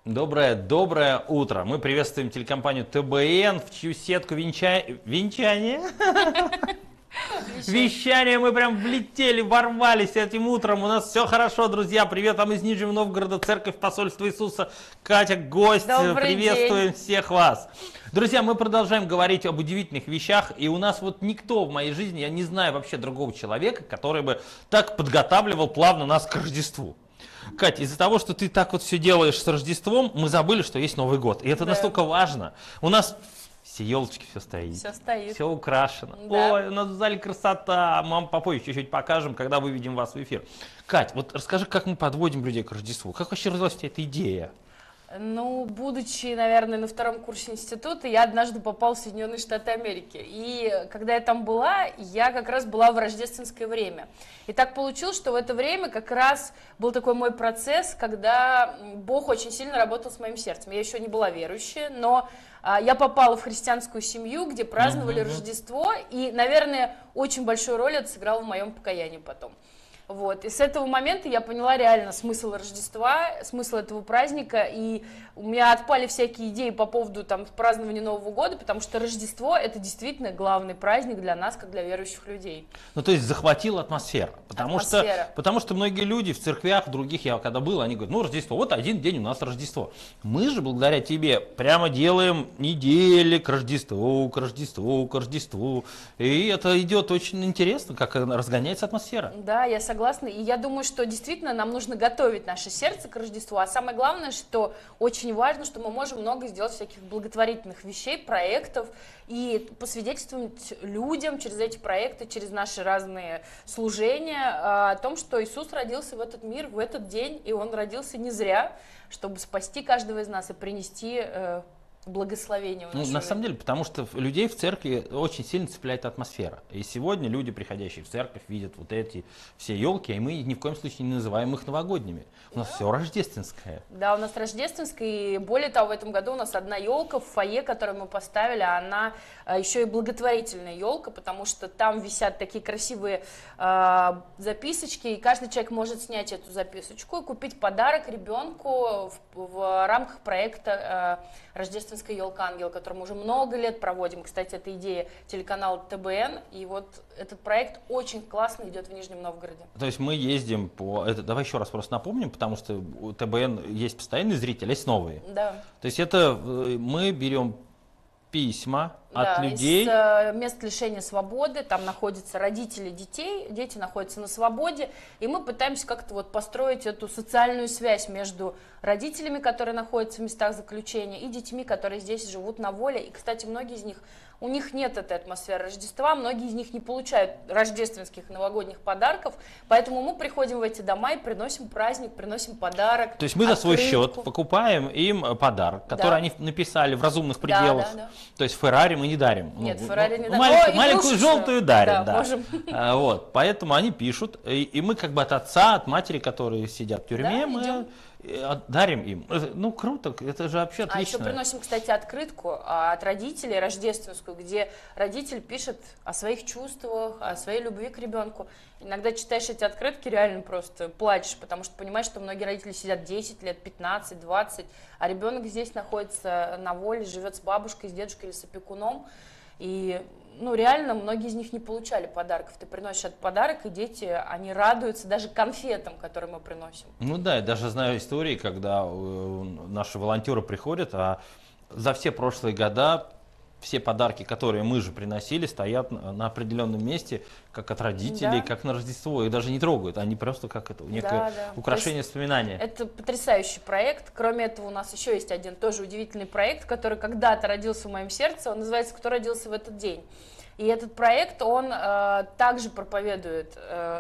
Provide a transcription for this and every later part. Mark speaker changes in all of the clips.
Speaker 1: Доброе утро. Мы приветствуем телекомпанию ТБН, в чью сетку венчания? Вещание мы прям влетели, ворвались этим утром. У нас все хорошо, друзья. Привет вам из Нижнего Новгорода, Церковь Посольства Иисуса. Катя, гость. Приветствуем всех вас. Друзья, мы продолжаем говорить об удивительных вещах. И у нас вот никто в моей жизни, я не знаю вообще другого человека, который бы так подготавливал плавно нас к Рождеству. Катя, из-за того, что ты так вот все делаешь с Рождеством, мы забыли, что есть Новый год. И это настолько важно. У нас все елочки, все стоит.
Speaker 2: Все стоит.
Speaker 1: Все украшено. Да. Ой, у нас в зале красота. Мам, попозже чуть-чуть покажем, когда выведем вас в эфир. Кать, вот расскажи, как мы подводим людей к Рождеству. Как вообще родилась у тебя эта идея?
Speaker 2: Ну, будучи, наверное, на втором курсе института, я однажды попала в Соединенные Штаты Америки. И когда я там была, я как раз была в рождественское время. И так получилось, что в это время как раз был такой мой процесс, когда Бог очень сильно работал с моим сердцем. Я еще не была верующая, но я попала в христианскую семью, где праздновали Рождество, и, наверное, очень большую роль это сыграло в моем покаянии потом. Вот. И с этого момента я поняла реально смысл Рождества, смысл этого праздника, и у меня отпали всякие идеи по поводу там, празднования Нового года, потому что Рождество – это действительно главный праздник для нас, как для верующих людей.
Speaker 1: Ну, то есть захватила атмосфера. Потому что многие люди в церквях, в других, я когда был, они говорят, ну, Рождество, вот один день у нас Рождество. Мы же, благодаря тебе, прямо делаем недели к Рождеству, к Рождеству, к Рождеству. И это идет очень интересно, как разгоняется атмосфера.
Speaker 2: Да, я согласна. И я думаю, что действительно нам нужно готовить наше сердце к Рождеству. А самое главное, что очень важно, что мы можем много сделать всяких благотворительных вещей, проектов и посвидетельствовать людям через эти проекты, через наши разные служения о том, что Иисус родился в этот мир, в этот день, и Он родился не зря, чтобы спасти каждого из нас и принести благословение.
Speaker 1: На самом деле, потому что людей в церкви очень сильно цепляет атмосфера. И сегодня люди, приходящие в церковь, видят вот эти все елки, и мы ни в коем случае не называем их новогодними. У нас все рождественское.
Speaker 2: Да, у нас рождественское, и более того, в этом году у нас одна елка в фойе, которую мы поставили, она еще и благотворительная елка, потому что там висят такие красивые записочки, и каждый человек может снять эту записочку и купить подарок ребенку в рамках проекта «Рождественская елка-ангел», который мы уже много лет проводим. Кстати, это идея телеканала ТБН, и вот этот проект очень классно идет в Нижнем Новгороде.
Speaker 1: То есть мы ездим по... Давай еще раз просто напомним, потому что у ТБН есть постоянные зрители, есть новые.
Speaker 2: Да.
Speaker 1: То есть это мы берем письма от людей.
Speaker 2: Из мест лишения свободы, там находятся родители детей, дети находятся на свободе, и мы пытаемся как-то вот построить эту социальную связь между родителями, которые находятся в местах заключения, и детьми, которые здесь живут на воле. И, кстати, многие из них, у них нет этой атмосферы Рождества, многие из них не получают рождественских и новогодних подарков, поэтому мы приходим в эти дома и приносим праздник, приносим подарок.
Speaker 1: То есть мы за свой счет покупаем им подарок, который они написали в разумных пределах. То есть Феррари мы не дарим.
Speaker 2: Нет, Феррари не дарим.
Speaker 1: Маленькую желтую дарим.
Speaker 2: Да, можем.
Speaker 1: Вот, поэтому они пишут, и мы как бы от отца, от матери, которые сидят в тюрьме, мы дарим им. Ну, круто, это же вообще отлично.
Speaker 2: А еще приносим, кстати, открытку от родителей, рождественскую, где родитель пишет о своих чувствах, о своей любви к ребенку. Иногда читаешь эти открытки, реально просто плачешь, потому что понимаешь, что многие родители сидят 10 лет, 15, 20, а ребенок здесь находится на воле, живет с бабушкой, с дедушкой или с опекуном. И ну, реально, многие из них не получали подарков. Ты приносишь этот подарок, и дети, они радуются даже конфетам, которые мы приносим.
Speaker 1: Ну да, я даже знаю истории, когда наши волонтеры приходят, а за все прошлые года все подарки, которые мы же приносили, стоят на определенном месте, как от родителей, как на Рождество. Их даже не трогают, они просто как это, некое украшение, воспоминания.
Speaker 2: Это потрясающий проект. Кроме этого, у нас еще есть один тоже удивительный проект, который когда-то родился в моем сердце. Он называется «Кто родился в этот день?». И этот проект, он также проповедует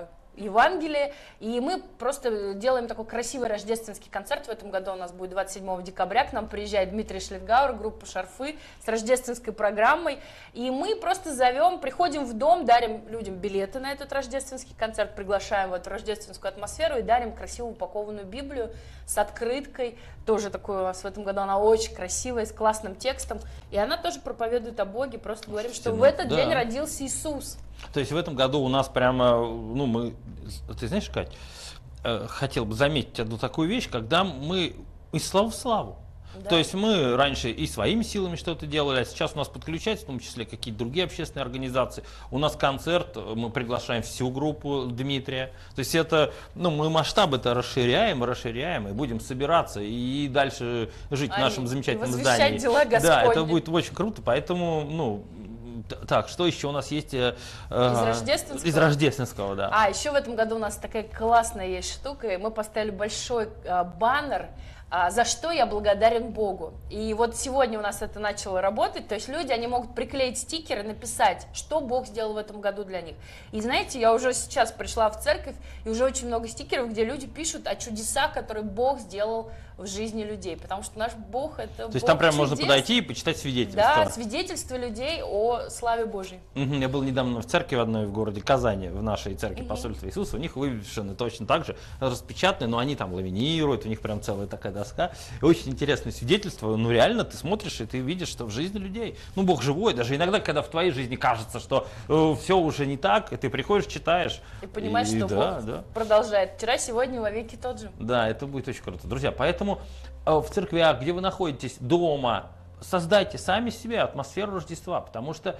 Speaker 2: Евангелие, и мы просто делаем такой красивый рождественский концерт. В этом году у нас будет 27 декабря, к нам приезжает Дмитрий Шлифгауэр, группа «Шарфы» с рождественской программой, и мы просто зовем, приходим в дом, дарим людям билеты на этот рождественский концерт, приглашаем в эту рождественскую атмосферу и дарим красиво упакованную Библию с открыткой, тоже такой у нас в этом году, она очень красивая, с классным текстом, и она тоже проповедует о Боге, просто говорим, что в этот день родился Иисус.
Speaker 1: То есть в этом году у нас прямо, ну мы, ты знаешь, Кать, хотел бы заметить одну такую вещь, когда мы из славы в славу.
Speaker 2: Да.
Speaker 1: То есть мы раньше и своими силами что-то делали, а сейчас у нас подключаются, в том числе какие-то другие общественные организации. У нас концерт, мы приглашаем всю группу Дмитрия. То есть это, ну, мы масштаб это расширяем, и будем собираться и дальше жить в нашем замечательном здании.
Speaker 2: Дела Господни.
Speaker 1: Да, это будет очень круто, поэтому, ну, так, что еще у нас есть? Из
Speaker 2: рождественского?
Speaker 1: Из рождественского, да.
Speaker 2: А, еще в этом году у нас такая классная есть штука, и мы поставили большой баннер, за что я благодарен Богу. И вот сегодня у нас это начало работать, то есть люди, они могут приклеить стикеры, написать, что Бог сделал в этом году для них. И знаете, я уже сейчас пришла в церковь, и уже очень много стикеров, где люди пишут о чудесах, которые Бог сделал в жизни людей, потому что наш Бог это
Speaker 1: То есть там прям можно подойти и почитать свидетельства.
Speaker 2: Да, свидетельства людей о славе Божьей.
Speaker 1: Я был недавно в церкви в одной в городе Казани, в нашей церкви Посольства Иисуса, у них вывешены точно так же, распечатаны, но они там ламинируют, у них прям целая такая доска. И очень интересное свидетельство, ну реально ты смотришь и ты видишь, что в жизни людей, ну Бог живой, даже иногда, когда в твоей жизни кажется, что все уже не так, и ты приходишь, читаешь.
Speaker 2: И понимаешь, что Бог продолжает. Вчера, сегодня, вовеки тот же.
Speaker 1: Да, это будет очень круто. Друзья, поэтому в церквях, где вы находитесь, дома, создайте сами себе атмосферу Рождества, потому что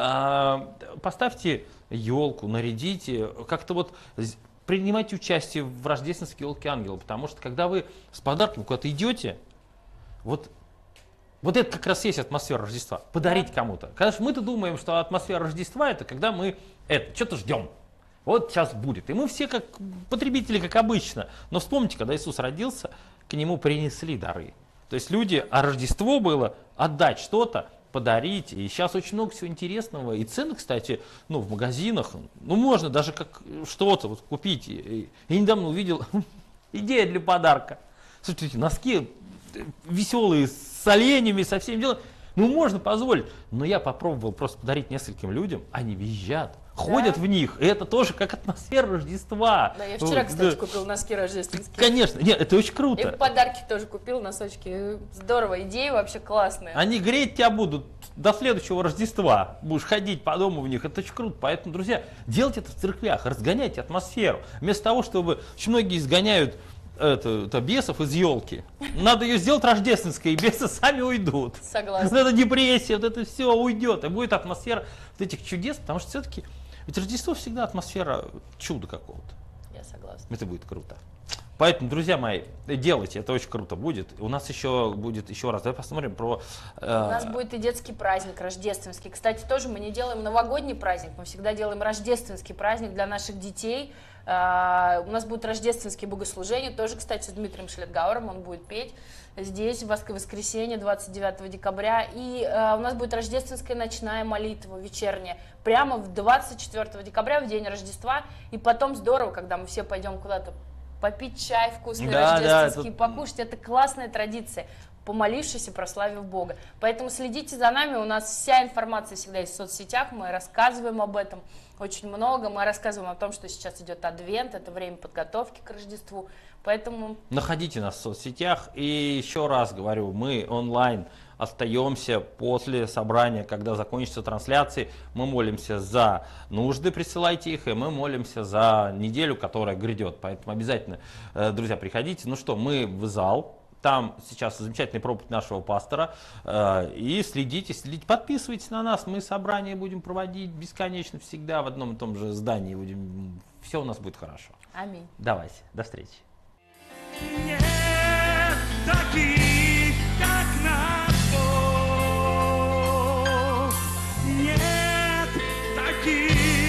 Speaker 1: поставьте елку, нарядите, как-то вот принимайте участие в рождественской елке ангела, потому что когда вы с подарком куда-то идете, вот это как раз есть атмосфера Рождества, подарить кому-то. Конечно, мы-то думаем, что атмосфера Рождества это когда мы что-то ждем. Вот сейчас будет. И мы все как потребители, как обычно. Но вспомните, когда Иисус родился, к нему принесли дары. То есть люди, а Рождество было отдать что-то, подарить. И сейчас очень много всего интересного. И цены, кстати, ну, в магазинах, ну, можно даже как что-то вот купить. Я недавно увидел идея для подарка. Слушайте, носки веселые, с оленями, со всем делом. Ну, можно позволить. Но я попробовал просто подарить нескольким людям, они визжат. Ходят в них, и это тоже как атмосфера Рождества.
Speaker 2: Да, я вчера, кстати, купил носки рождественские.
Speaker 1: Конечно, нет, это очень круто.
Speaker 2: И подарки тоже купил, носочки. Здорово, идеи вообще классные.
Speaker 1: Они греть тебя будут до следующего Рождества. Будешь ходить по дому в них, это очень круто. Поэтому, друзья, делайте это в церквях, разгоняйте атмосферу. Вместо того, чтобы очень многие изгоняют это бесов из елки. Надо ее сделать рождественской, и бесы сами уйдут.
Speaker 2: Согласна.
Speaker 1: Вот эта депрессия, вот это все уйдет, и будет атмосфера вот этих чудес, потому что все-таки ведь Рождество всегда атмосфера чуда какого-то.
Speaker 2: Я согласна.
Speaker 1: Это будет круто. Поэтому, друзья мои, делайте, это очень круто будет. У нас еще будет, еще раз, давай посмотрим про...
Speaker 2: У нас будет и детский праздник, рождественский. Кстати, тоже мы не делаем новогодний праздник, мы всегда делаем рождественский праздник для наших детей. У нас будет рождественские богослужения, тоже, кстати, с Дмитрием Шлетгауэром, он будет петь здесь в воскресенье 29 декабря. И у нас будет рождественская ночная молитва вечерняя, прямо в 24 декабря, в день Рождества. И потом здорово, когда мы все пойдем куда-то попить чай вкусный, рождественский, покушать. Это классная традиция, помолившись и прославив Бога. Поэтому следите за нами, у нас вся информация всегда есть в соцсетях, мы рассказываем об этом очень много, мы рассказываем о том, что сейчас идет Адвент, это время подготовки к Рождеству, поэтому...
Speaker 1: Находите нас в соцсетях, и еще раз говорю, мы онлайн остаемся после собрания, когда закончатся трансляции, мы молимся за нужды, присылайте их, и мы молимся за неделю, которая грядет, поэтому обязательно, друзья, приходите. Ну что, мы в зал. Там сейчас замечательный проповедь нашего пастора. И следите, подписывайтесь на нас. Мы собрания будем проводить бесконечно всегда в одном и том же здании. Все у нас будет хорошо.
Speaker 2: Аминь.
Speaker 1: Давайте, до встречи.
Speaker 3: Нет таких, как наш Бог. Нет таких.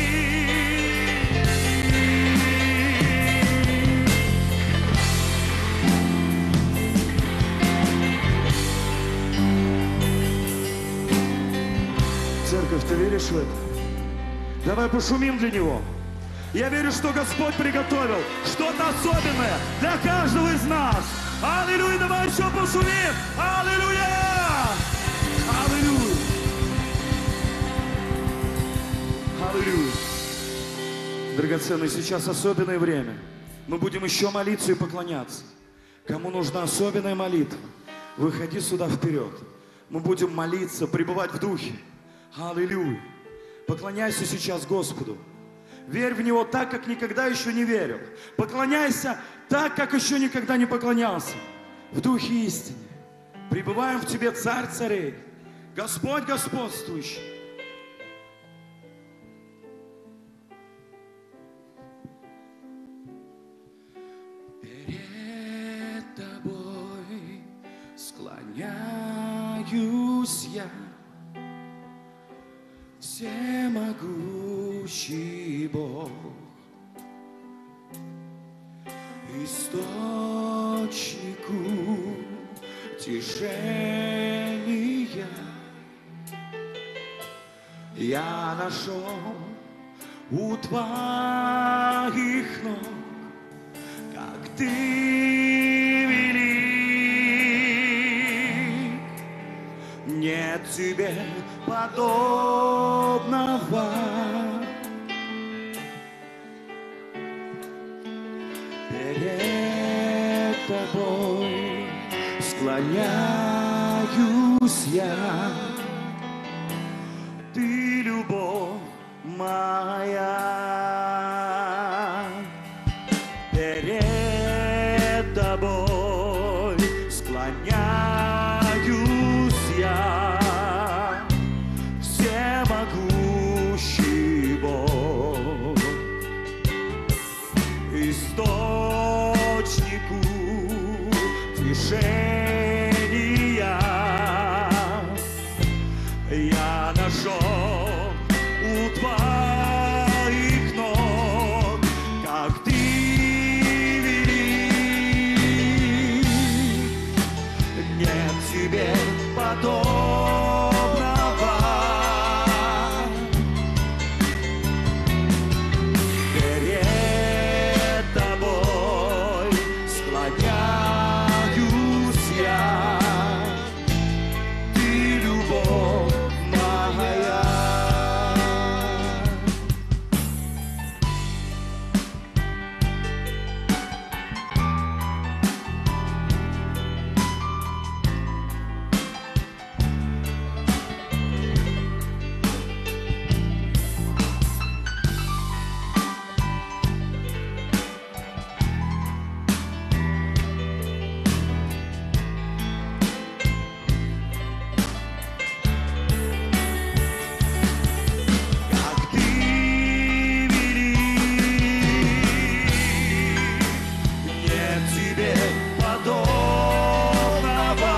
Speaker 3: Церковь, ты веришь в это? Давай пошумим для Него. Я верю, что Господь приготовил что-то особенное для каждого из нас. Аллилуйя, давай еще пошумим. Аллилуйя! Аллилуйя! Аллилуйя! Драгоценный, сейчас особенное время. Мы будем еще молиться и поклоняться. Кому нужна особенная молитва, выходи сюда вперед. Мы будем молиться, пребывать в духе. Аллилуйя! Поклоняйся сейчас Господу. Верь в Него так, как никогда еще не верил. Поклоняйся так, как еще никогда не поклонялся. в духе истине. Пребываем в Тебе, Царь царей, Господь господствующий. Перед Тобой склоняюсь я, всемогущий Бог, источнику утешения. Я нашел у Твоих ног, как Ты велик, нет Тебе подобного. Перед Тобой склоняюсь я, Ты любовь моя. Перед Тобой склоняюсь я, всемогущий Бог, источнику утешения. Я нашел у Твоих ног, как Ты велик, нет Тебе подобного. Перед Тобой склоняюсь я, Ты любовь моя. Как Ты велик, нет Тебе подобного.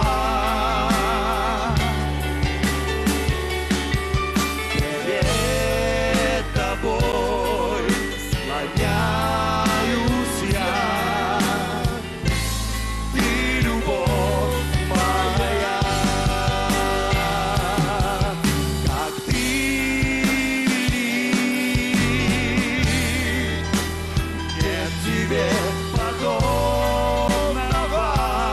Speaker 3: Перед Тобой склоняюсь я, Ты любовь моя. Как Ты велик, нет Тебе подобного.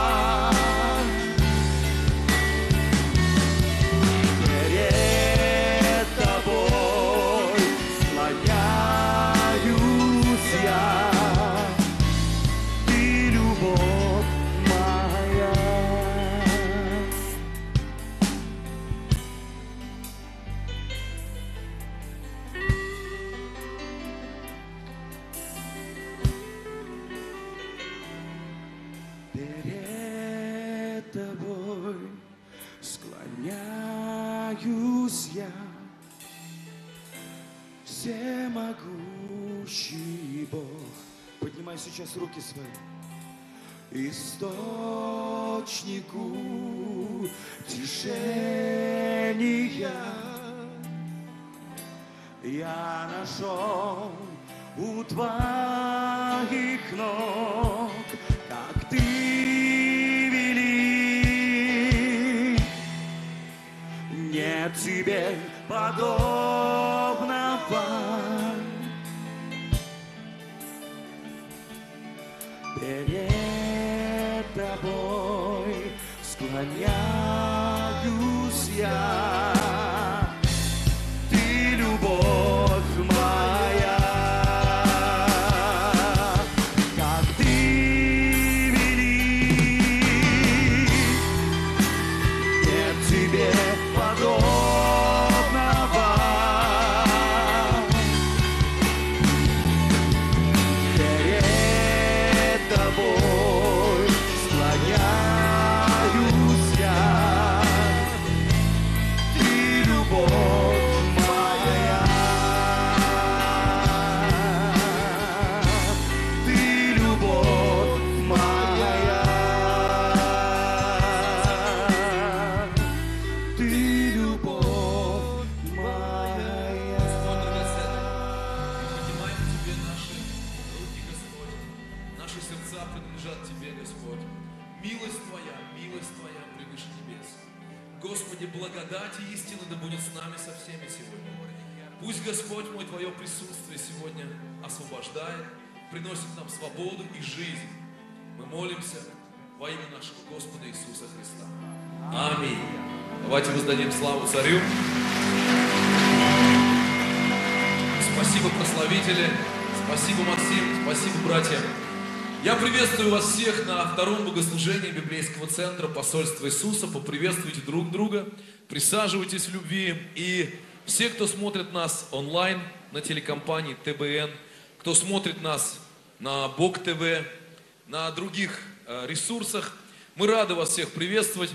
Speaker 3: Перед Тобой склоняюсь я, Ты любовь моя. Перед Тобой склоняюсь я, всемогущий Бог. Поднимай сейчас руки свои. Источнику утешения. Я нашел у Твоих ног, как Ты велик, нет Тебе подобного. Перед Тобой склоняюсь я, Ты любовь моя. Как Ты велик, нет Тебе подобного. Перед Тобой склоняюсь
Speaker 4: Милость Твоя превыше небес. Господи, благодать и истина да будет с нами со всеми сегодня. Пусть, Господь мой, Твое присутствие сегодня освобождает, приносит нам свободу и жизнь. Мы молимся во имя нашего Господа Иисуса Христа. Аминь. Давайте воздадим славу Царю. Спасибо, прославители. Спасибо, Максим. Спасибо, братья. Я приветствую вас всех на втором богослужении Библейского центра Посольства Иисуса. Поприветствуйте друг друга. Присаживайтесь в любви. И все, кто смотрит нас онлайн на телекомпании ТБН, кто смотрит нас на Бог ТВ, на других ресурсах, мы рады вас всех приветствовать.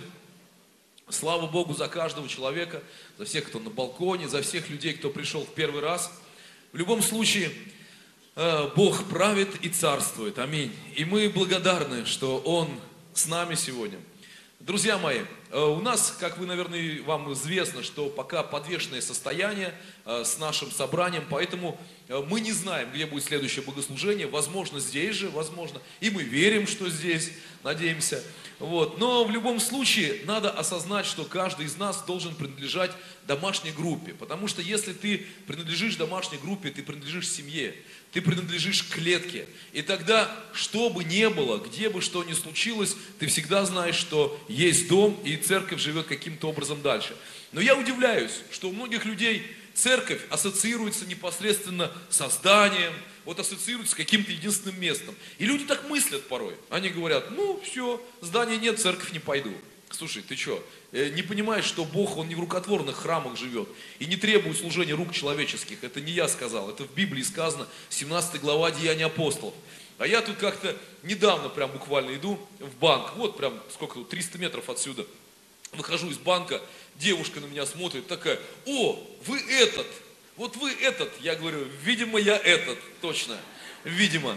Speaker 4: Слава Богу за каждого человека, за всех, кто на балконе, за всех людей, кто пришел в первый раз. В любом случае, Бог правит и царствует. Аминь. И мы благодарны, что Он с нами сегодня. Друзья мои, у нас, как вы, наверное, вам известно, что пока подвешенное состояние с нашим собранием, поэтому мы не знаем, где будет следующее богослужение. Возможно, здесь же, возможно. И мы верим, что здесь, надеемся. Вот. Но в любом случае надо осознать, что каждый из нас должен принадлежать домашней группе. Потому что если ты принадлежишь домашней группе, ты принадлежишь семье, ты принадлежишь клетке. И тогда, что бы ни было, где бы что ни случилось, ты всегда знаешь, что есть дом, и церковь живет каким-то образом дальше. Но я удивляюсь, что у многих людей церковь ассоциируется непосредственно со зданием, вот ассоциируется с каким-то единственным местом. И люди так мыслят порой. Они говорят, ну все, здания нет, в церковь не пойду. Слушай, ты что, не понимаешь, что Бог, Он не в рукотворных храмах живет и не требует служения рук человеческих? Это не я сказал, это в Библии сказано, 17 глава Деяний апостолов. А я тут как-то недавно прям буквально иду в банк, вот прям сколько тут, 300 метров отсюда. Выхожу из банка, девушка на меня смотрит, такая, о, вы этот, вот вы этот. Я говорю, видимо, я этот, точно, видимо.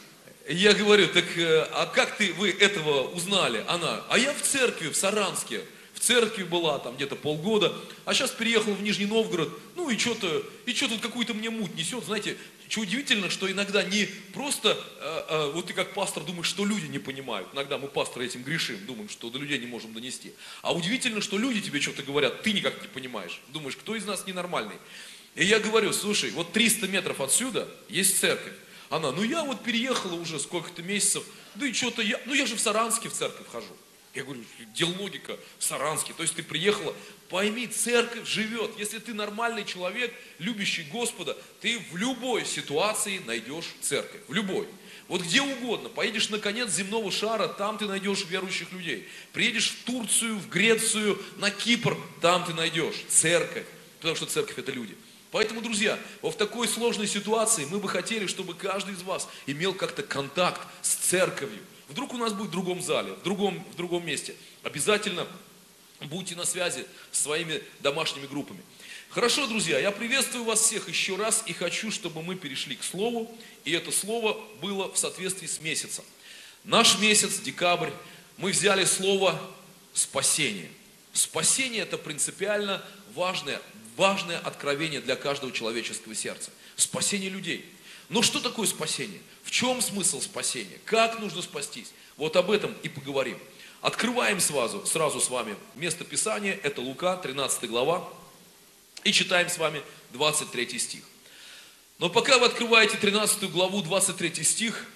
Speaker 4: Я говорю, так, а как вы этого узнали? Она, а я в церкви, в Саранске, в церкви была там где-то полгода, а сейчас переехал в Нижний Новгород, ну и что тут какую-то мне муть несет, знаете, что удивительно, что иногда не просто, вот ты как пастор думаешь, что люди не понимают, иногда мы, пасторы, этим грешим, думаем, что до людей не можем донести, а удивительно, что люди тебе что-то говорят, ты никак не понимаешь, думаешь, кто из нас ненормальный? И я говорю, слушай, вот 300 метров отсюда есть церковь. Она, ну я вот переехала уже сколько-то месяцев, да и что-то я же в Саранске в церковь хожу. Я говорю, где логика в Саранске? То есть ты приехала, пойми, церковь живет. Если ты нормальный человек, любящий Господа, ты в любой ситуации найдешь церковь. В любой. Вот где угодно. Поедешь на конец земного шара, там ты найдешь верующих людей. Приедешь в Турцию, в Грецию, на Кипр, там ты найдешь церковь. Потому что церковь это люди. Поэтому, друзья, в такой сложной ситуации мы бы хотели, чтобы каждый из вас имел как-то контакт с церковью. Вдруг у нас будет в другом зале, в другом месте. Обязательно будьте на связи с своими домашними группами. Хорошо, друзья, я приветствую вас всех еще раз и хочу, чтобы мы перешли к слову. И это слово было в соответствии с месяцем. Наш месяц, декабрь, мы взяли слово «спасение». Спасение – это принципиально важное откровение для каждого человеческого сердца. Спасение людей. Но что такое спасение? В чем смысл спасения? Как нужно спастись? Вот об этом и поговорим. Открываем сразу с вами место Писания. Это Лука, 13 глава. И читаем с вами 23 стих. Но пока вы открываете 13 главу, 23 стих,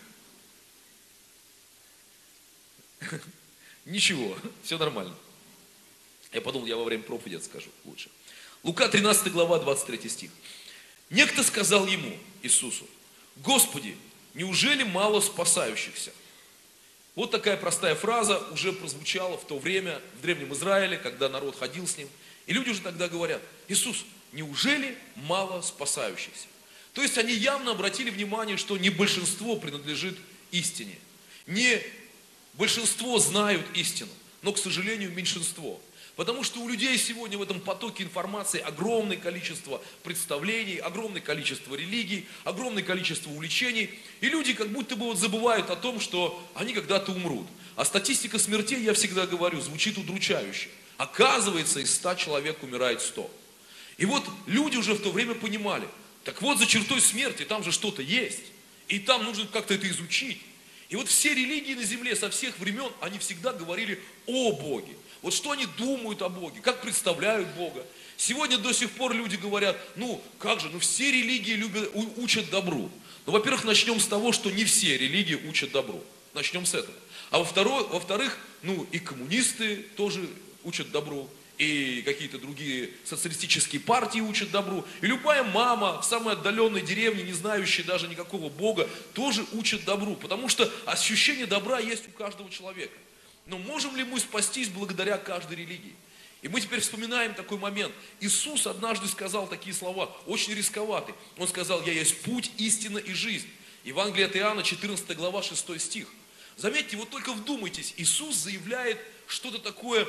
Speaker 4: ничего, все нормально. Я подумал, я во время проповеди это скажу лучше. Лука, 13 глава, 23 стих. Некто сказал ему, Иисусу, Господи, неужели мало спасающихся? Вот такая простая фраза уже прозвучала в то время в Древнем Израиле, когда народ ходил с ним. И люди уже тогда говорят, Иисус, неужели мало спасающихся? То есть они явно обратили внимание, что не большинство принадлежит истине. Не большинство знают истину, но, к сожалению, меньшинство. Потому что у людей сегодня в этом потоке информации огромное количество представлений, огромное количество религий, огромное количество увлечений. И люди как будто бы вот забывают о том, что они когда-то умрут. А статистика смертей, я всегда говорю, звучит удручающе. Оказывается, из 100 человек умирает 100. И вот люди уже в то время понимали, так вот за чертой смерти там же что-то есть. И там нужно как-то это изучить. И вот все религии на земле со всех времен, они всегда говорили о Боге. Вот что они думают о Боге, как представляют Бога. Сегодня до сих пор люди говорят, ну как же, ну все религии учат добру. Ну, во-первых, начнем с того, что не все религии учат добру. Начнем с этого. А во-вторых, ну и коммунисты тоже учат добру. И какие-то другие социалистические партии учат добру. И любая мама в самой отдаленной деревне, не знающая даже никакого Бога, тоже учат добру. Потому что ощущение добра есть у каждого человека. Но можем ли мы спастись благодаря каждой религии? И мы теперь вспоминаем такой момент. Иисус однажды сказал такие слова, очень рисковатые. Он сказал: «Я есть путь, истина и жизнь». Евангелие от Иоанна, 14 глава, 6 стих. Заметьте, вот только вдумайтесь, Иисус заявляет что-то такое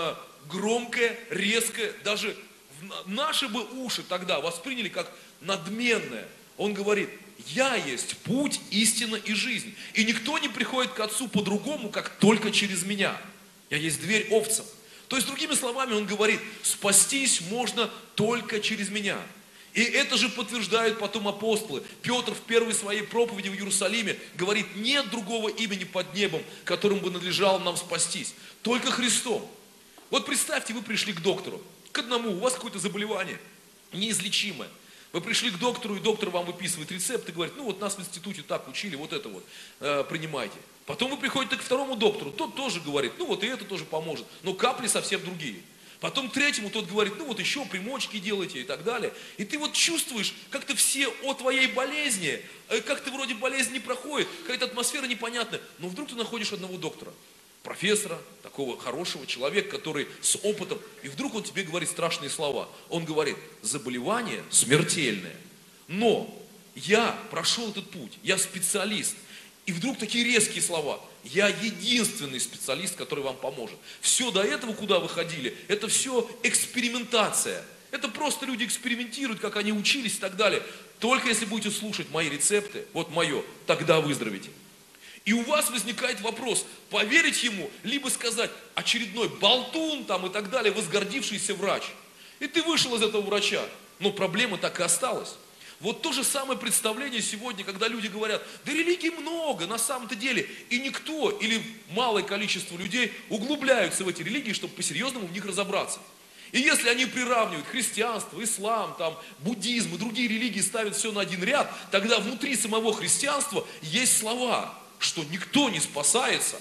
Speaker 4: громкое, резкое, даже наши бы уши тогда восприняли как надменное. Он говорит: «Я есть путь, истина и жизнь, и никто не приходит к Отцу по-другому, как только через меня. Я есть дверь овцам». То есть, другими словами, он говорит, спастись можно только через меня. И это же подтверждают потом апостолы. Петр в первой своей проповеди в Иерусалиме говорит: нет другого имени под небом, которым бы надлежало нам спастись, только Христом. Вот представьте, вы пришли к доктору, к одному, у вас какое-то заболевание неизлечимое. Вы пришли к доктору, и доктор вам выписывает рецепт и говорит: ну вот нас в институте так учили, вот это вот принимайте. Потом вы приходите к второму доктору, тот тоже говорит: ну вот и это тоже поможет, но капли совсем другие. Потом к третьему тот говорит: ну вот еще примочки делайте и так далее. И ты вот чувствуешь, как-то все о твоей болезни, как-то вроде болезнь не проходит, какая-то атмосфера непонятная, но вдруг ты находишь одного доктора, профессора, такого хорошего человека, который с опытом, и вдруг он тебе говорит страшные слова. Он говорит: заболевание смертельное, но я прошел этот путь, я специалист. И вдруг такие резкие слова: я единственный специалист, который вам поможет. Все до этого, куда вы ходили, это все экспериментация. Это просто люди экспериментируют, как они учились и так далее. Только если будете слушать мои рецепты, вот мое, тогда выздоровите. И у вас возникает вопрос, поверить ему, либо сказать: очередной болтун там и так далее, возгордившийся врач. И ты вышел из этого врача, но проблема так и осталась. Вот то же самое представление сегодня, когда люди говорят: да религий много на самом-то деле, и никто или малое количество людей углубляются в эти религии, чтобы по-серьезному в них разобраться. И если они приравнивают христианство, ислам, там, буддизм и другие религии, ставят все на один ряд, тогда внутри самого христианства есть слова, что никто не спасается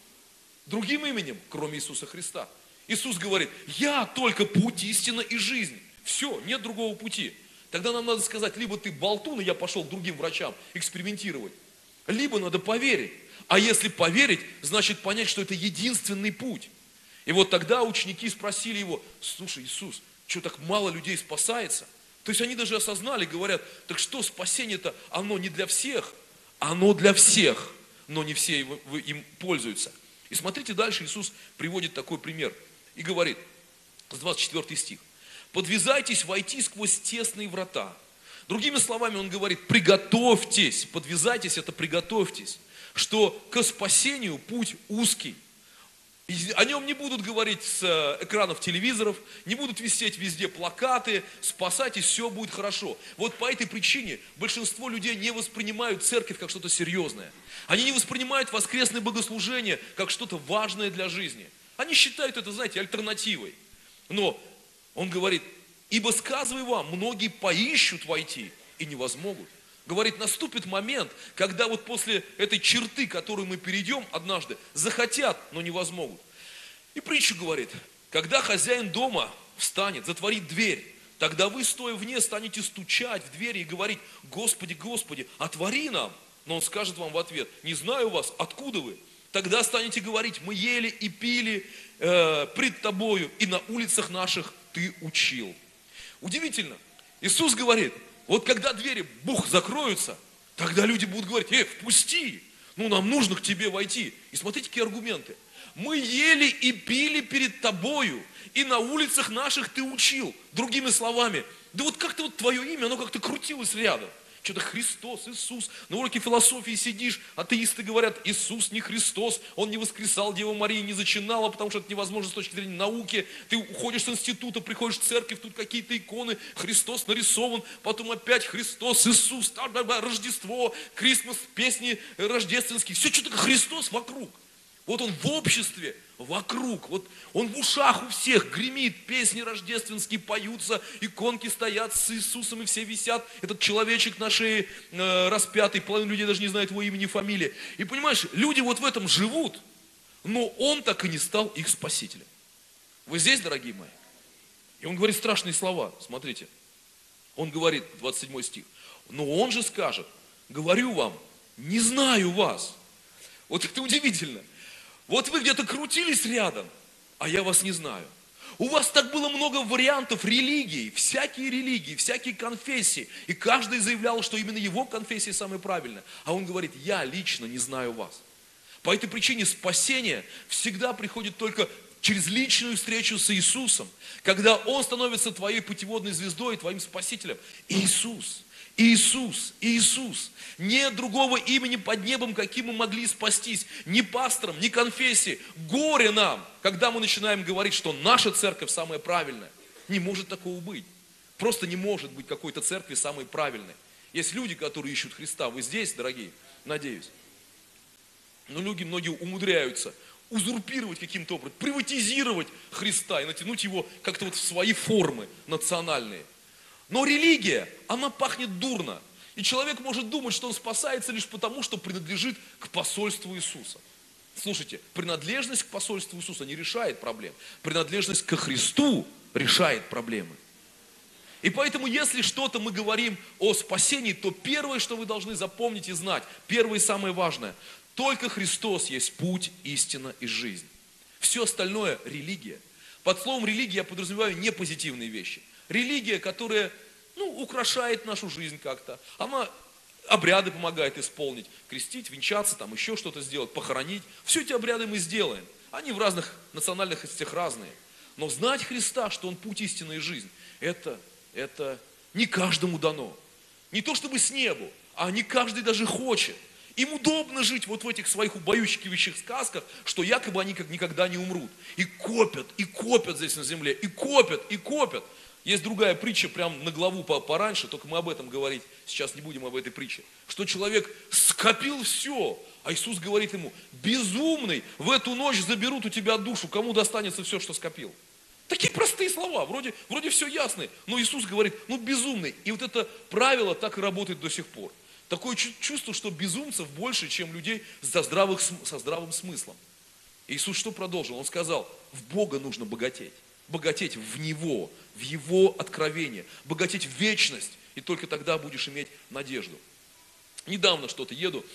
Speaker 4: другим именем, кроме Иисуса Христа. Иисус говорит: я только путь, истина и жизнь. Все, нет другого пути. Тогда нам надо сказать: либо ты болтун, и я пошел к другим врачам экспериментировать, либо надо поверить. А если поверить, значит понять, что это единственный путь. И вот тогда ученики спросили его: слушай, Иисус, что так мало людей спасается? То есть они даже осознали, говорят: так что спасение-то, оно не для всех, оно для всех, но не все им пользуются. И смотрите, дальше Иисус приводит такой пример и говорит, с 24 стих: подвязайтесь войти сквозь тесные врата. Другими словами, он говорит: приготовьтесь, подвязайтесь, это приготовьтесь, что к спасению путь узкий. И о нем не будут говорить с экранов телевизоров, не будут висеть везде плакаты: спасайтесь, все будет хорошо. Вот по этой причине большинство людей не воспринимают церковь как что-то серьезное. Они не воспринимают воскресное богослужение как что-то важное для жизни. Они считают это, знаете, альтернативой. Но он говорит: ибо сказываю вам, многие поищут войти и не возмогут. Говорит, наступит момент, когда вот после этой черты, которую мы перейдем однажды, захотят, но не возмогут. И притчу говорит: когда хозяин дома встанет, затворит дверь, тогда вы, стоя вне, станете стучать в двери и говорить: Господи, Господи, отвори нам. Но он скажет вам в ответ: не знаю вас, откуда вы? Тогда станете говорить: мы ели и пили пред тобою, и на улицах наших ты учил. Удивительно. Иисус говорит: вот когда двери, бух, закроются, тогда люди будут говорить: впусти, ну нам нужно к тебе войти. И смотрите, какие аргументы. Мы ели и пили перед тобою, и на улицах наших ты учил. Другими словами, да вот как-то вот твое имя, оно как-то крутилось рядом. что-то Христос, Иисус. На уроке философии сидишь, атеисты говорят, Иисус не Христос, Он не воскресал, Дева Мария не зачинала, потому что это невозможно с точки зрения науки. Ты уходишь с института, приходишь в церковь, тут какие-то иконы, Христос нарисован, потом опять Христос, Иисус, Рождество, Крисмас, песни рождественские. Все что-то Христос вокруг. Вот Он в обществе, вокруг, вот Он в ушах у всех гремит, песни рождественские поются, иконки стоят с Иисусом и все висят. Этот человечек на шее распятый, половина людей даже не знает его имени и фамилии. И понимаешь, люди вот в этом живут, но Он так и не стал их спасителем. Вы здесь, дорогие мои? И Он говорит страшные слова, смотрите. Он говорит, 27 стих, но Он же скажет, говорю вам, не знаю вас. Вот это удивительно. Вот вы где-то крутились рядом, а я вас не знаю. У вас так было много вариантов религий, всякие конфессии. И каждый заявлял, что именно его конфессия самая правильная. А он говорит, я лично не знаю вас. По этой причине спасение всегда приходит только через личную встречу с Иисусом. Когда Он становится твоей путеводной звездой, твоим спасителем. Иисус. Иисус, Иисус. Нет другого имени под небом, каким мы могли спастись. Ни пастором, ни конфессией. Горе нам, когда мы начинаем говорить, что наша церковь самая правильная. Не может такого быть. Просто не может быть какой-то церкви самой правильной. Есть люди, которые ищут Христа. Вы здесь, дорогие? Надеюсь. Но люди, многие умудряются узурпировать каким-то образом, приватизировать Христа и натянуть его как-то вот в свои формы национальные. Но религия, она пахнет дурно. И человек может думать, что он спасается лишь потому, что принадлежит к посольству Иисуса. Слушайте, принадлежность к посольству Иисуса не решает проблем. Принадлежность ко Христу решает проблемы. И поэтому, если что-то мы говорим о спасении, то первое, что вы должны запомнить и знать, первое и самое важное, только Христос есть путь, истина и жизнь. Все остальное – религия. Под словом религия я подразумеваю не позитивные вещи. Религия, которая, украшает нашу жизнь как-то. Она обряды помогает исполнить, крестить, венчаться, там еще что-то сделать, похоронить. Все эти обряды мы сделаем. Они в разных национальностях разные. Но знать Христа, что Он путь, истины и жизнь, это не каждому дано. Не то чтобы с небу, а не каждый даже хочет. Им удобно жить вот в этих своих убаюкивающих сказках, что якобы они как никогда не умрут. И копят здесь на земле, и копят. Есть другая притча, прям на главу пораньше, только мы об этом говорить сейчас не будем, об этой притче. Что человек скопил все, а Иисус говорит ему, безумный, в эту ночь заберут у тебя душу, кому достанется все, что скопил. Такие простые слова, вроде все ясно, но Иисус говорит, безумный. И вот это правило так и работает до сих пор. Такое чувство, что безумцев больше, чем людей со здравым смыслом. Иисус что продолжил? Он сказал, в Бога нужно богатеть. Богатеть в Него, в Его откровение. Богатеть в вечность. И только тогда будешь иметь надежду. Недавно что-то еду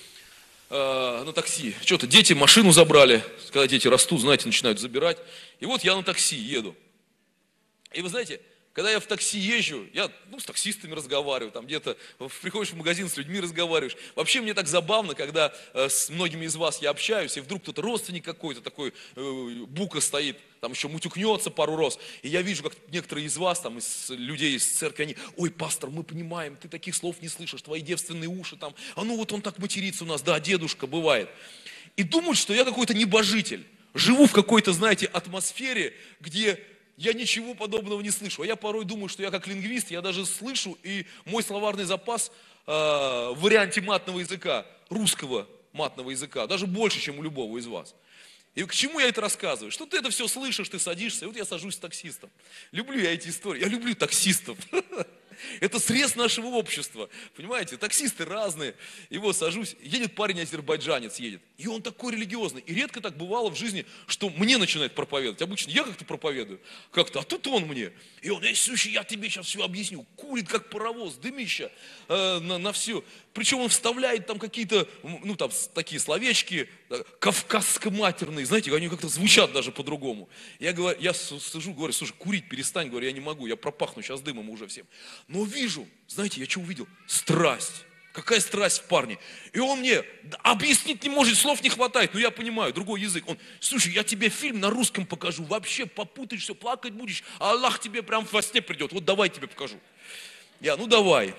Speaker 4: на такси. Что-то дети машину забрали. Когда дети растут, знаете, начинают забирать. И вот я на такси еду. И вы знаете, когда я в такси езжу, я с таксистами разговариваю, там где-то приходишь в магазин, с людьми разговариваешь. Вообще мне так забавно, когда с многими из вас я общаюсь, и вдруг кто-то родственник какой-то такой, бука стоит, там еще мутюкнется пару раз. И я вижу, как некоторые из вас, там, из людей из церкви, они, ой, пастор, мы понимаем, ты таких слов не слышишь, твои девственные уши там, вот он так матерится у нас, да, дедушка, бывает. И думают, что я какой-то небожитель, живу в какой-то, знаете, атмосфере, где я ничего подобного не слышу. А я порой думаю, что я как лингвист, я даже слышу, и мой словарный запас в варианте матного языка, русского матного языка, даже больше, чем у любого из вас. И к чему я это рассказываю? Что ты это все слышишь, ты садишься, и вот я сажусь с таксистом. Люблю я эти истории, я люблю таксистов. Это срез нашего общества, понимаете, таксисты разные. И вот сажусь, едет парень азербайджанец, едет. И он такой религиозный. И редко так бывало в жизни, что мне начинает проповедовать. Обычно я как-то проповедую, как-то, а тут он мне. И он, слушай, я тебе сейчас все объясню. Курит как паровоз, дымища на все. Причем он вставляет там какие-то, там такие словечки, кавказско-матерные, знаете, они как-то звучат даже по-другому. Я сижу, говорю, слушай, курить перестань, говорю, я не могу, я пропахну сейчас дымом уже всем. Но вижу, знаете, я что увидел? Страсть. Какая страсть в парне. И он мне объяснить не может, слов не хватает, но я понимаю, другой язык. Он, слушай, я тебе фильм на русском покажу, вообще попутаешь все, плакать будешь, а Аллах тебе прям во сне придет, вот давай тебе покажу. Я, давай.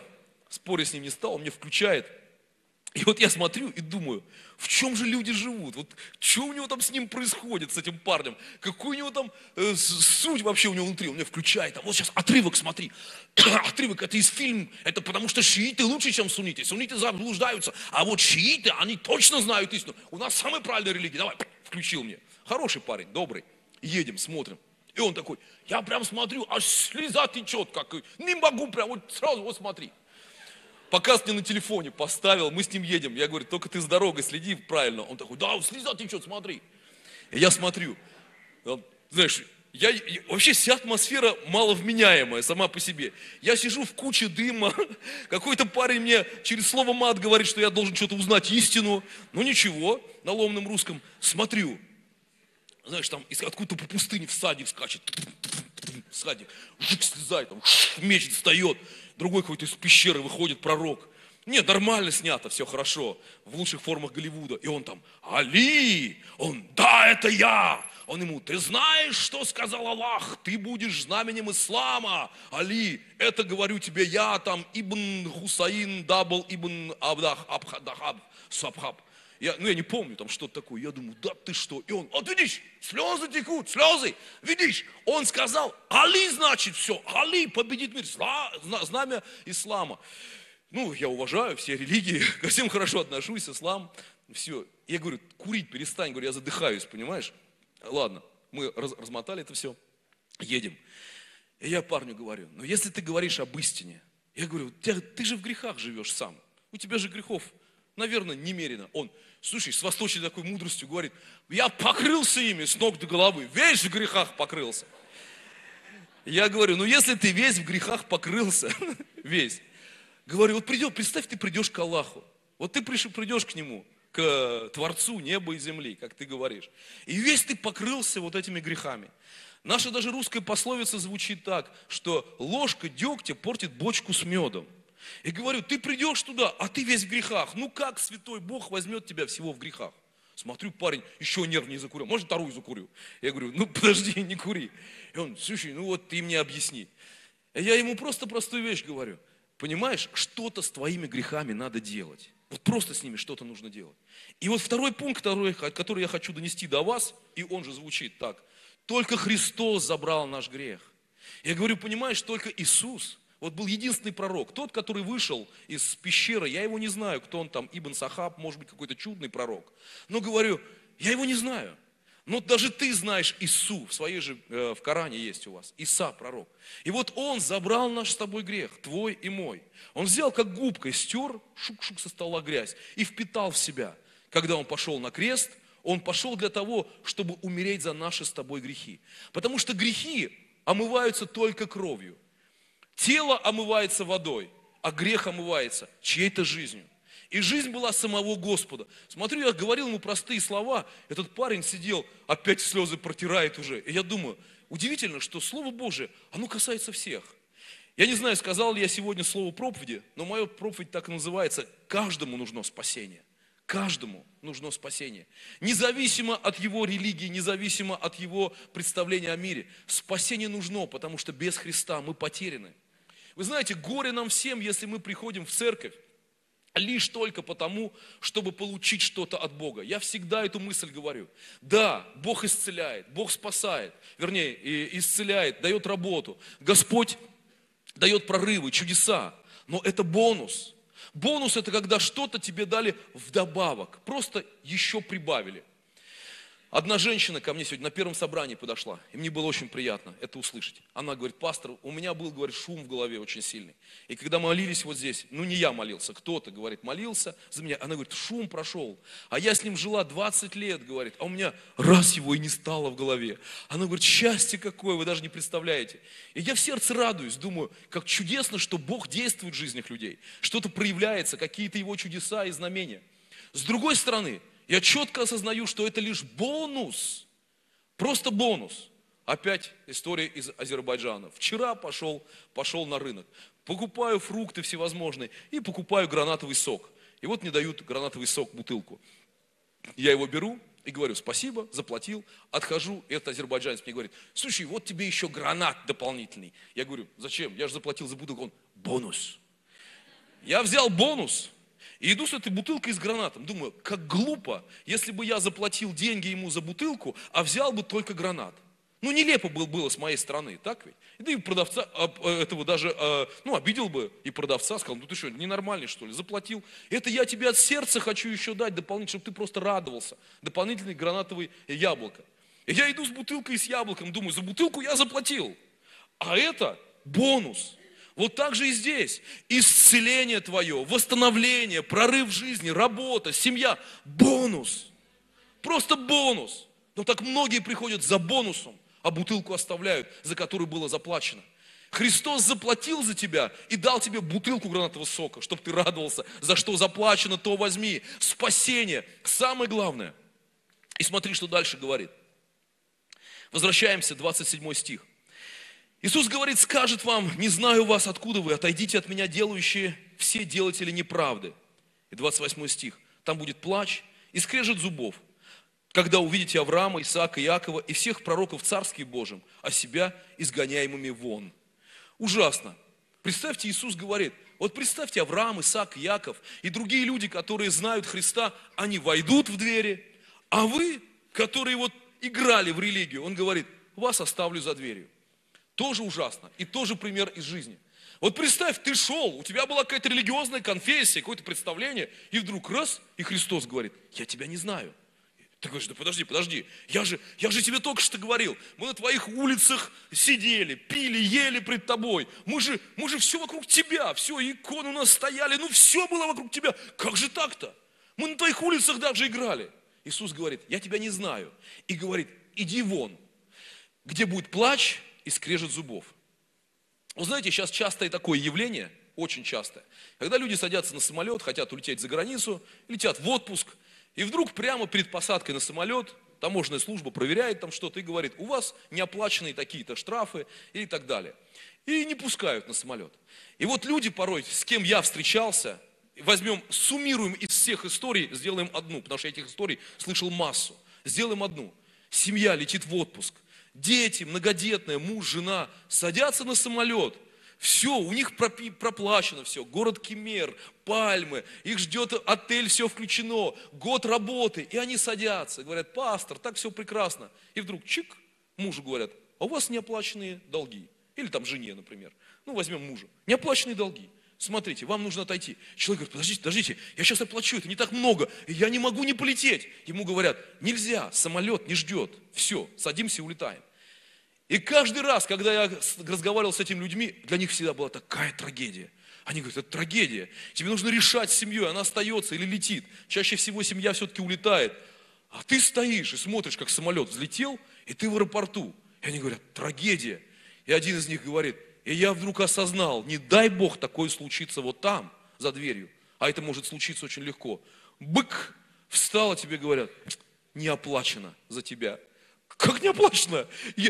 Speaker 4: спорить с ним не стал, он мне включает. И вот я смотрю и думаю, в чем же люди живут? Вот что у него там с ним происходит, с этим парнем? Какой у него там суть вообще у него внутри? Он мне включает, а вот сейчас отрывок смотри. Отрывок, это из фильма, это потому что шииты лучше, чем сунниты. Сунниты заблуждаются, а вот шииты, они точно знают истину. У нас самая правильная религия. Давай, включил мне. Хороший парень, добрый. Едем, смотрим. И он такой, я прям смотрю, аж слеза течет, как не могу прям, вот сразу, вот смотри. Показ мне на телефоне поставил, мы с ним едем. Я говорю, только ты с дорогой следи правильно. Он такой, да, слеза течет, смотри. И я смотрю. Знаешь, вообще вся атмосфера маловменяемая сама по себе. Я сижу в куче дыма. Какой-то парень мне через слово мат говорит, что я должен что-то узнать истину. Ну ничего, на ломаном русском. Смотрю. Знаешь, там откуда-то по пустыне всадник скачет. Всадник. Слезает, там, меч достает. Другой какой-то из пещеры выходит пророк. Нет, нормально снято, все хорошо. В лучших формах Голливуда. И он там, Али! Он, да, это я! Он ему, ты знаешь, что сказал Аллах? Ты будешь знаменем ислама. Али, это говорю тебе я, там, Ибн Хусаин, Дабл, Ибн Абдах, Абхадахаб, Сабхаб. Я не помню там что-то такое. Я думаю, да ты что? И он, вот видишь, слезы текут, слезы. Видишь, он сказал, Али значит все. Али победит мир. Знамя ислама. Ну, я уважаю все религии, ко всем хорошо отношусь, ислам. Все. Я говорю, курить перестань. Говорю, я задыхаюсь, понимаешь? Ладно, мы размотали это все. Едем. И я парню говорю, ну если ты говоришь об истине, я говорю, ты же в грехах живешь сам. У тебя же грехов, наверное, немерено. Он, слушай, с восточной такой мудростью говорит, я покрылся ими с ног до головы, весь в грехах покрылся. Я говорю, ну если ты весь в грехах покрылся, весь, говорю, вот представь, ты придешь к Аллаху, вот ты придешь к Нему, к Творцу неба и земли, как ты говоришь, и весь ты покрылся вот этими грехами. Наша даже русская пословица звучит так, что ложка дегтя портит бочку с медом. И говорю, ты придешь туда, а ты весь в грехах. Ну как святой Бог возьмет тебя всего в грехах? Смотрю, парень еще нервнее закурил. Может, вторую закурю? Я говорю, ну подожди, не кури. И он, слушай, ну вот ты мне объясни. И я ему просто простую вещь говорю. Понимаешь, что-то с твоими грехами надо делать. Вот просто с ними что-то нужно делать. И вот второй пункт, который я хочу донести до вас, и он же звучит так. Только Христос забрал наш грех. Я говорю, понимаешь, только Иисус. Вот был единственный пророк, тот, который вышел из пещеры, я его не знаю, кто он там, Ибн Сахаб, может быть, какой-то чудный пророк. Но говорю, я его не знаю. Но даже ты знаешь Ису, в своей же, в Коране есть у вас, Иса, пророк. И вот он забрал наш с тобой грех, твой и мой. Он взял как губкой, стер, шук-шук со стола грязь и впитал в себя. Когда он пошел на крест, он пошел для того, чтобы умереть за наши с тобой грехи. Потому что грехи омываются только кровью. Тело омывается водой, а грех омывается чьей-то жизнью. И жизнь была самого Господа. Смотрю, я говорил ему простые слова, этот парень сидел, опять слезы протирает уже. И я думаю, удивительно, что Слово Божие, оно касается всех. Я не знаю, сказал ли я сегодня слово проповеди, но моя проповедь так и называется, каждому нужно спасение. Каждому нужно спасение. Независимо от его религии, независимо от его представления о мире. Спасение нужно, потому что без Христа мы потеряны. Вы знаете, горе нам всем, если мы приходим в церковь лишь только потому, чтобы получить что-то от Бога. Я всегда эту мысль говорю. Да, Бог исцеляет, Бог спасает, вернее, исцеляет, дает работу. Господь дает прорывы, чудеса, но это бонус. Бонус – это когда что-то тебе дали вдобавок, просто еще прибавили. Одна женщина ко мне сегодня на первом собрании подошла, и мне было очень приятно это услышать. Она говорит, пастор, у меня был, говорит, шум в голове очень сильный. И когда молились вот здесь, ну не я молился, кто-то, говорит, молился за меня. Она говорит, шум прошел, а я с ним жила 20 лет, говорит, а у меня раз его и не стало в голове. Она говорит, счастье какое, вы даже не представляете. И я в сердце радуюсь, думаю, как чудесно, что Бог действует в жизнях людей. Что-то проявляется, какие-то его чудеса и знамения. С другой стороны, я четко осознаю, что это лишь бонус, просто бонус. Опять история из Азербайджана. Вчера пошел на рынок, покупаю фрукты всевозможные и покупаю гранатовый сок. И вот мне дают гранатовый сок, бутылку. Я его беру и говорю, спасибо, заплатил, отхожу, и этот азербайджанец мне говорит, слушай, вот тебе еще гранат дополнительный. Я говорю, зачем? Я же заплатил за бутылку. Он, бонус. Я взял бонус и иду с этой бутылкой с гранатом. Думаю, как глупо, если бы я заплатил деньги ему за бутылку, а взял бы только гранат. Ну, нелепо было с моей стороны, так ведь? Да и продавца этого даже, обидел бы и продавца, сказал, ну ты что, ненормальный что ли, заплатил. Это я тебе от сердца хочу еще дать дополнительно, чтобы ты просто радовался. Дополнительный гранатовый яблоко. И я иду с бутылкой и с яблоком, думаю, за бутылку я заплатил. А это бонус. Вот так же и здесь. Исцеление твое, восстановление, прорыв в жизни, работа, семья. Бонус. Просто бонус. Но так многие приходят за бонусом, а бутылку оставляют, за которую было заплачено. Христос заплатил за тебя и дал тебе бутылку гранатового сока, чтобы ты радовался, за что заплачено, то возьми. Спасение. Самое главное. И смотри, что дальше говорит. Возвращаемся, 27 стих. Иисус говорит, скажет вам, не знаю вас, откуда вы, отойдите от меня, делающие все делатели неправды. И 28 стих. Там будет плач и скрежет зубов, когда увидите Авраама, Исаака, Иакова и всех пророков царских Божьим, а себя изгоняемыми вон. Ужасно. Представьте, Иисус говорит, вот представьте, Авраам, Исаак, Иаков и другие люди, которые знают Христа, они войдут в двери, а вы, которые вот играли в религию, он говорит, вас оставлю за дверью. Тоже ужасно. И тоже пример из жизни. Вот представь, ты шел, у тебя была какая-то религиозная конфессия, какое-то представление, и вдруг раз, и Христос говорит, я тебя не знаю. Ты говоришь, да подожди, я же тебе только что говорил, мы на твоих улицах сидели, пили, ели пред тобой, мы же все вокруг тебя, все, иконы у нас стояли, все было вокруг тебя, как же так-то? Мы на твоих улицах даже играли. Иисус говорит, я тебя не знаю, и говорит, иди вон, где будет плач и скрежет зубов. Вы знаете, сейчас частое такое явление, очень частое, когда люди садятся на самолет, хотят улететь за границу, летят в отпуск, и вдруг прямо перед посадкой на самолет таможенная служба проверяет там что-то и говорит, у вас неоплаченные такие-то штрафы и так далее. И не пускают на самолет. И вот люди порой, с кем я встречался, суммируем из всех историй, сделаем одну, потому что я этих историй слышал массу. Сделаем одну. Семья летит в отпуск. Дети, многодетная, муж, жена садятся на самолет. Все, у них проплачено все. Город Кемер, Пальмы, их ждет отель, все включено, год работы. И они садятся, говорят, пастор, так все прекрасно. И вдруг чик, мужу говорят, а у вас неоплаченные долги. Или там жене, например. Возьмем мужа. Неоплаченные долги. Смотрите, вам нужно отойти. Человек говорит, подождите, я сейчас оплачу, это не так много, я не могу не полететь. Ему говорят, нельзя, самолет не ждет. Все, садимся и улетаем. И каждый раз, когда я разговаривал с этими людьми, для них всегда была такая трагедия. Они говорят, это трагедия. Тебе нужно решать с семьей, она остается или летит. Чаще всего семья все-таки улетает. А ты стоишь и смотришь, как самолет взлетел, и ты в аэропорту. И они говорят, трагедия. И один из них говорит, и я вдруг осознал, не дай Бог такое случится вот там, за дверью. А это может случиться очень легко. Бык, встал, а тебе говорят, не оплачено за тебя. Как не оплачено?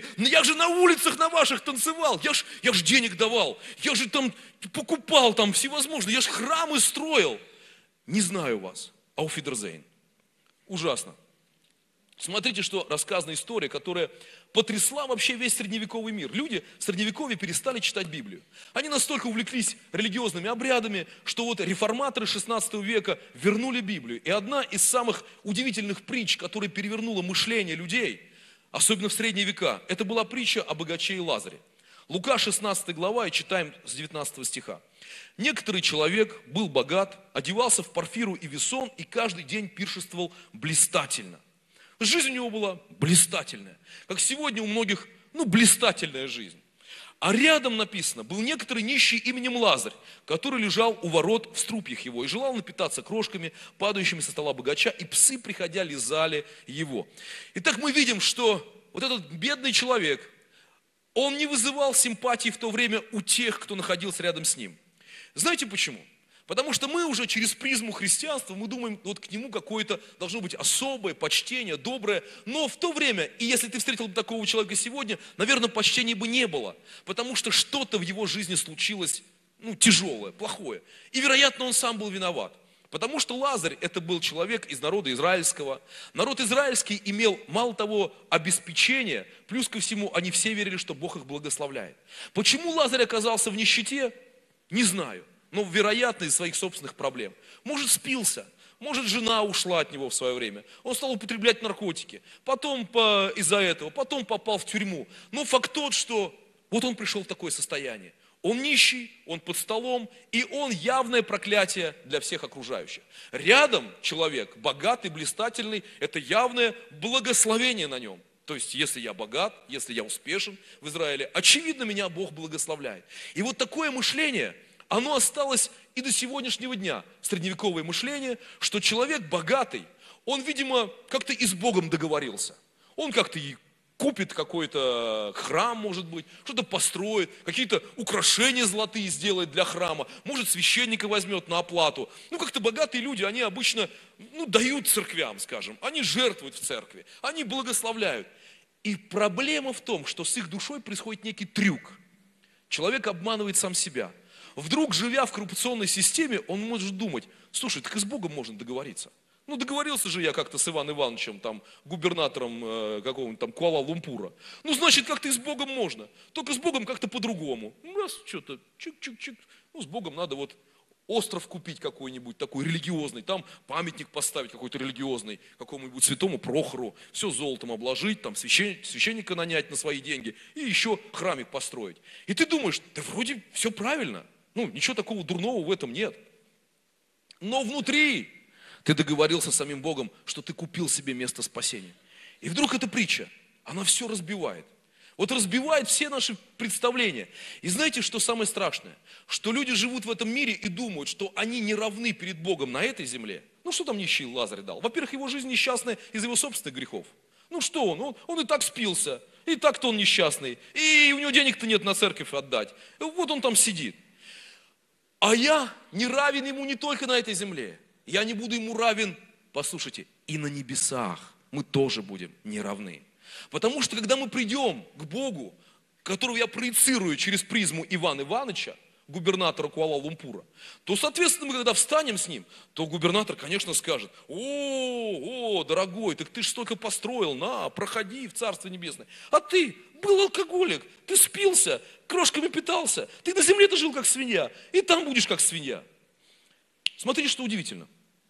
Speaker 4: Я же на улицах на ваших танцевал, я ж денег давал, я же там покупал там всевозможные, я же храмы строил. Не знаю вас, ауфидерзейн. Ужасно. Смотрите, что рассказана история, которая потрясла вообще весь средневековый мир. Люди в средневековье перестали читать Библию. Они настолько увлеклись религиозными обрядами, что вот реформаторы 16 века вернули Библию. И одна из самых удивительных притч, которая перевернула мышление людей, особенно в средние века, это была притча о богаче и Лазаре. Лука 16 глава, и читаем с 19 стиха. Некоторый человек был богат, одевался в парфиру и весон, и каждый день пиршествовал блистательно. Жизнь у него была блистательная. Как сегодня у многих, блистательная жизнь. А рядом написано, был некоторый нищий именем Лазарь, который лежал у ворот в струпьях его и желал напитаться крошками, падающими со стола богача, и псы, приходя, лизали его. Итак, мы видим, что вот этот бедный человек, он не вызывал симпатии в то время у тех, кто находился рядом с ним. Знаете почему? Потому что мы уже через призму христианства, мы думаем, вот к нему какое-то должно быть особое почтение, доброе. Но в то время, и если ты встретил бы такого человека сегодня, наверное, почтения бы не было. Потому что что-то в его жизни случилось, тяжелое, плохое. И, вероятно, он сам был виноват. Потому что Лазарь, это был человек из народа израильского. Народ израильский имел, мало того, обеспечение, плюс ко всему, они все верили, что Бог их благословляет. Почему Лазарь оказался в нищете? Не знаю. но, вероятно, из своих собственных проблем. Может, спился, может, жена ушла от него в свое время. Он стал употреблять наркотики, потом из-за этого, потом попал в тюрьму. Но факт тот, что вот он пришел в такое состояние. Он нищий, он под столом, и он явное проклятие для всех окружающих. Рядом человек богатый, блистательный, это явное благословение на нем. То есть, если я богат, если я успешен в Израиле, очевидно, меня Бог благословляет. И вот такое мышление, оно осталось и до сегодняшнего дня, средневековое мышление, что человек богатый, он, видимо, как-то и с Богом договорился. Он как-то и купит какой-то храм, может быть, что-то построит, какие-то украшения золотые сделает для храма, может, священника возьмет на оплату. Ну, как-то богатые люди, они обычно, дают церквям, скажем, они жертвуют в церкви, они благословляют. И проблема в том, что с их душой происходит некий трюк. Человек обманывает сам себя. Вдруг, живя в коррупционной системе, он может думать, слушай, так и с Богом можно договориться. Договорился же я как-то с Иваном Ивановичем, там, губернатором какого-нибудь там Куала-Лумпура. Значит, как-то и с Богом можно. Только с Богом как-то по-другому. Раз, что-то, чик-чик-чик. С Богом надо вот остров купить какой-нибудь такой религиозный, там памятник поставить какой-то религиозный, какому-нибудь святому Прохору, все золотом обложить, там священника нанять на свои деньги и еще храмик построить. И ты думаешь, да вроде все правильно, ничего такого дурного в этом нет. Но внутри ты договорился с самим Богом, что ты купил себе место спасения. И вдруг эта притча, она все разбивает. Вот разбивает все наши представления. И знаете, что самое страшное? Что люди живут в этом мире и думают, что они не равны перед Богом на этой земле. Что там нищий Лазарь дал? Во-первых, его жизнь несчастная из-за его собственных грехов. Что он? Он и так спился, и так-то он несчастный, и у него денег-то нет на церковь отдать. Вот он там сидит. А я не равен ему не только на этой земле. Я не буду ему равен, послушайте, и на небесах мы тоже будем не равны. Потому что, когда мы придем к Богу, которого я проецирую через призму Ивана Ивановича, губернатора Куала-Лумпура, то, соответственно, мы когда встанем с ним, то губернатор, конечно, скажет, дорогой, так ты ж столько построил, проходи в Царство Небесное. А ты был алкоголик, ты спился, крошками питался, ты на земле-то жил как свинья, и там будешь как свинья. Смотрите, что удивительно.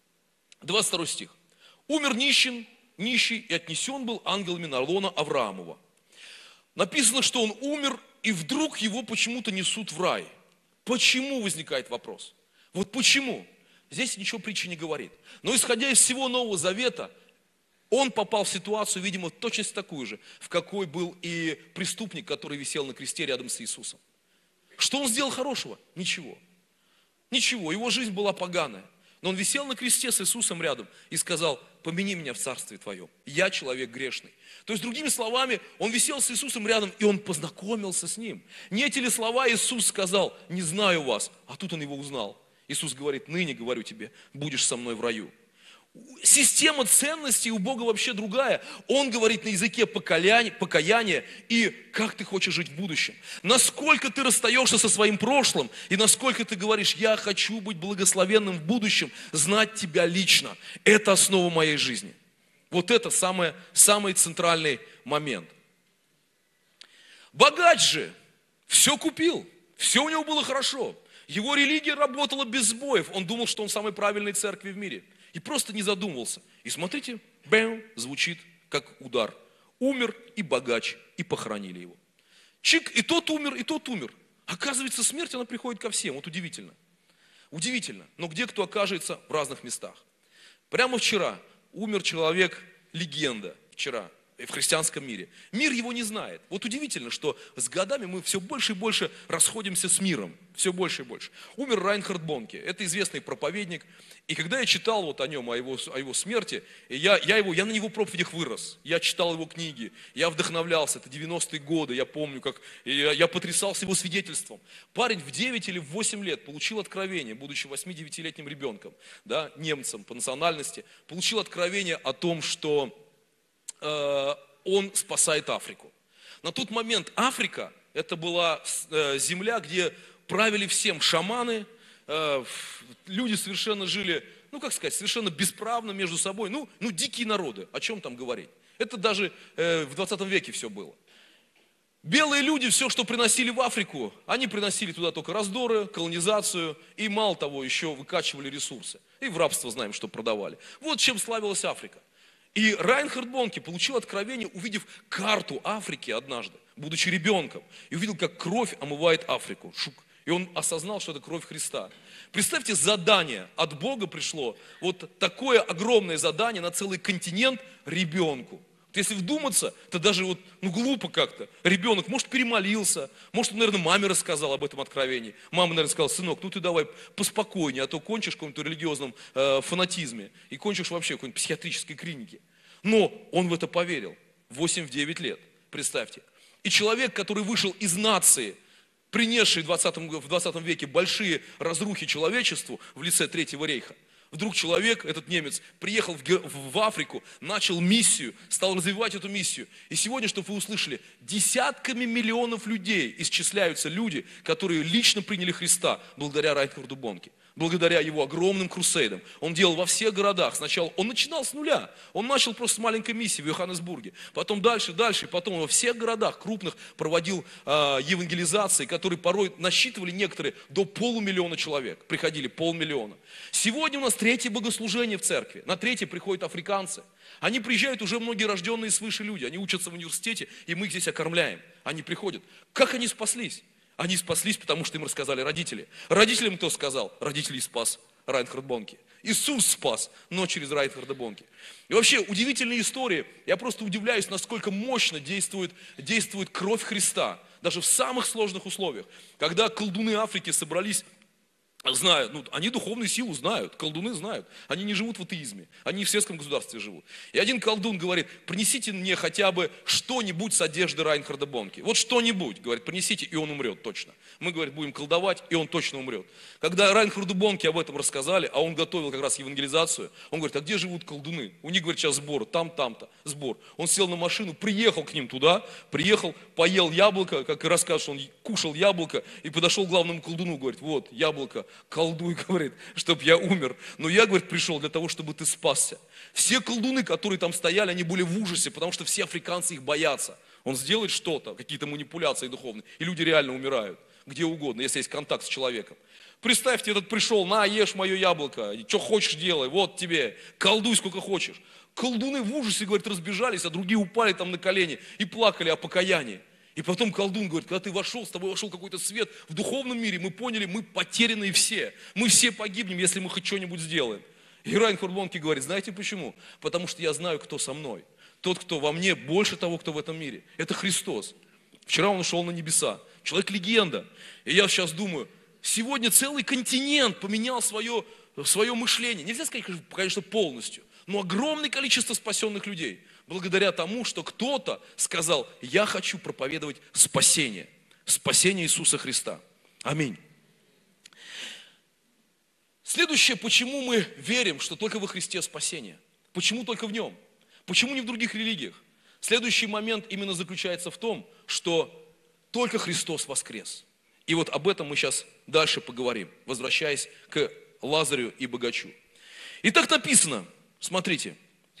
Speaker 4: 22 стих. Умер нищий, и отнесен был ангелами на лоно Авраамова. Написано, что он умер, и вдруг его почему-то несут в рай. Почему, возникает вопрос? Вот почему? Здесь ничего притчи не говорит. Но исходя из всего Нового Завета, он попал в ситуацию, видимо, точно такую же, в какой был и преступник, который висел на кресте рядом с Иисусом. Что он сделал хорошего? Ничего. Ничего, его жизнь была поганая. Но он висел на кресте с Иисусом рядом и сказал, помяни меня в царстве твоем, я человек грешный. То есть, другими словами, он висел с Иисусом рядом, и он познакомился с ним. Не эти ли слова Иисус сказал, не знаю вас, а тут он его узнал. Иисус говорит, ныне говорю тебе, будешь со мной в раю. Система ценностей у Бога вообще другая. Он говорит на языке покаяния и как ты хочешь жить в будущем. Насколько ты расстаешься со своим прошлым и насколько ты говоришь, я хочу быть благословенным в будущем, знать тебя лично. Это основа моей жизни. Вот это самый центральный момент. Богач же все купил, все у него было хорошо. Его религия работала без сбоев. Он думал, что он в самой правильной церкви в мире. И просто не задумывался. И смотрите, бэм, звучит как удар. Умер и богач, и похоронили его. Чик, и тот умер, и тот умер. Оказывается, смерть, она приходит ко всем. Вот удивительно. Удивительно. Но где кто окажется в разных местах. Прямо вчера умер человек, легенда, вчера, в христианском мире. Мир его не знает. Вот удивительно, что с годами мы все больше и больше расходимся с миром. Все больше и больше. Умер Райнхард Бонке. Это известный проповедник. И когда я читал вот о нем, о его смерти, я на его проповедях вырос. Я читал его книги, я вдохновлялся. Это 90-е годы, я помню, как я потрясался его свидетельством. Парень в 9 или в 8 лет получил откровение, будучи 8-9-летним ребенком, да, немцем по национальности, получил откровение о том, что он спасает Африку. На тот момент Африка, это была земля, где правили всем шаманы, люди совершенно жили, совершенно бесправно между собой, дикие народы, о чем там говорить. Это даже в 20 веке все было. Белые люди все, что приносили в Африку, они приносили туда только раздоры, колонизацию и, мало того, еще выкачивали ресурсы. И в рабство знаем, что продавали. Вот чем славилась Африка. И Райнхард Бонке получил откровение, увидев карту Африки однажды, будучи ребенком, и увидел, как кровь омывает Африку. И он осознал, что это кровь Христа. Представьте, задание от Бога пришло, вот такое огромное задание на целый континент ребенку. Вот если вдуматься, то даже вот, глупо как-то. Ребенок, может, перемолился, может, он, наверное, маме рассказал об этом откровении. Мама, наверное, сказала: сынок, ты давай поспокойнее, а то кончишь в каком-то религиозном фанатизме и кончишь вообще в какой-нибудь психиатрической клинике. Но он в это поверил. 8-9 лет, представьте. И человек, который вышел из нации, принесший в 20 веке большие разрухи человечеству в лице Третьего рейха, вдруг человек, этот немец, приехал в Африку, начал миссию, стал развивать эту миссию. И сегодня, чтобы вы услышали, десятками миллионов людей исчисляются люди, которые лично приняли Христа благодаря Райнхарду Бонке, благодаря его огромным крусейдам. Он делал во всех городах. Сначала он начинал с нуля. Он начал просто с маленькой миссии в Йоханнесбурге. Потом дальше, и потом во всех городах крупных проводил евангелизации, которые порой насчитывали некоторые до 500 000 человек. Приходили 500 000. Сегодня у нас третье богослужение в церкви. На третье приходят африканцы. Они приезжают уже многие рожденные свыше люди. Они учатся в университете, и мы их здесь окормляем. Они приходят. Как они спаслись? Они спаслись, потому что им рассказали родители. Родителям кто сказал? Родителей спас Райнхард Бонке. Иисус спас, но через Райнхарда Бонке. И вообще удивительные истории. Я просто удивляюсь, насколько мощно действует кровь Христа. Даже в самых сложных условиях. Когда колдуны Африки собрались, знают, они духовную силу знают, колдуны знают. Они не живут в атеизме, они в светском государстве живут. И один колдун говорит: принесите мне хотя бы что-нибудь с одежды Райнхарда Бонке. Вот что-нибудь, говорит, принесите, и он умрет точно. Мы, говорит, будем колдовать, и он точно умрет. Когда Райнхарду Бонке об этом рассказали, а он готовил как раз евангелизацию, он говорит: а где живут колдуны? У них, говорит, сейчас сбор, там-то сбор. Он сел на машину, приехал к ним туда, поел яблоко, как и рассказывает, что он кушал яблоко, и подошел к главному колдуну, говорит: вот, яблоко, колдуй, говорит, чтобы я умер. Но я, говорит, пришел для того, чтобы ты спасся. Все колдуны, которые там стояли, они были в ужасе, потому что все африканцы их боятся. Он сделает что-то, какие-то манипуляции духовные, и люди реально умирают. Где угодно, если есть контакт с человеком. Представьте, этот пришел: на, ешь мое яблоко, что хочешь делай, вот тебе, колдуй сколько хочешь. Колдуны в ужасе, говорит, разбежались, а другие упали там на колени и плакали о покаянии. И потом колдун говорит: когда ты вошел, с тобой вошел какой-то свет в духовном мире, мы поняли, мы потерянные все. Мы все погибнем, если мы хоть что-нибудь сделаем. И Райнхард Бонке говорит: знаете почему? Потому что я знаю, кто со мной. Тот, кто во мне, больше того, кто в этом мире. Это Христос. Вчера он ушел на небеса. Человек-легенда. И я сейчас думаю, сегодня целый континент поменял свое мышление. Нельзя сказать, конечно, полностью, но огромное количество спасенных людей. Благодаря тому, что кто-то сказал: я хочу проповедовать спасение. Спасение Иисуса Христа. Аминь. Следующее, почему мы верим, что только во Христе спасение. Почему только в Нем? Почему не в других религиях? Следующий момент именно заключается в том, что только Христос воскрес. И вот об этом мы сейчас дальше поговорим, возвращаясь к Лазарю и богачу. И так написано, смотрите,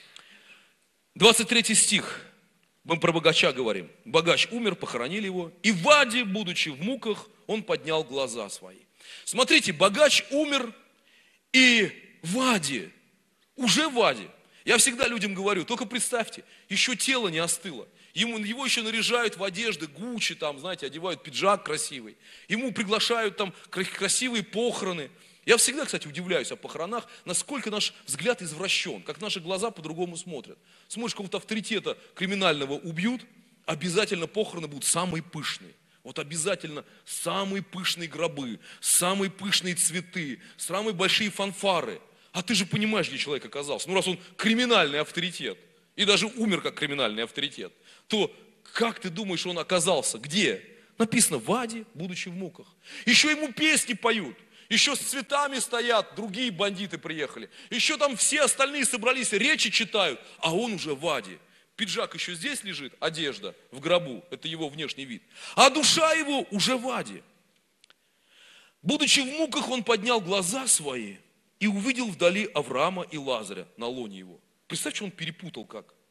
Speaker 4: 23 стих, мы про богача говорим. Богач умер, похоронили его, и в аде, будучи в муках, он поднял глаза свои. Смотрите, богач умер, и в аде, уже в аде. Я всегда людям говорю: только представьте, еще тело не остыло. Его еще наряжают в одежды Гуччи, там, знаете, одевают пиджак красивый. Ему приглашают там красивые похороны. Я всегда, кстати, удивляюсь о похоронах, насколько наш взгляд извращен, как наши глаза по-другому смотрят. Смотришь, какого-то авторитета криминального убьют, обязательно похороны будут самые пышные. Вот обязательно самые пышные гробы, самые пышные цветы, самые большие фанфары. А ты же понимаешь, где человек оказался. Ну, раз он криминальный авторитет, и даже умер как криминальный авторитет, то как ты думаешь, он оказался? Где? Написано: в аде, будучи в муках. Еще ему песни поют. Еще с цветами стоят, другие бандиты приехали. Еще там все остальные собрались, речи читают, а он уже в аде. Пиджак еще здесь лежит, одежда в гробу, это его внешний вид. А душа его уже в аде. Будучи в муках, он поднял глаза свои и увидел вдали Авраама и Лазаря на лоне его. Представьте, он перепутал как.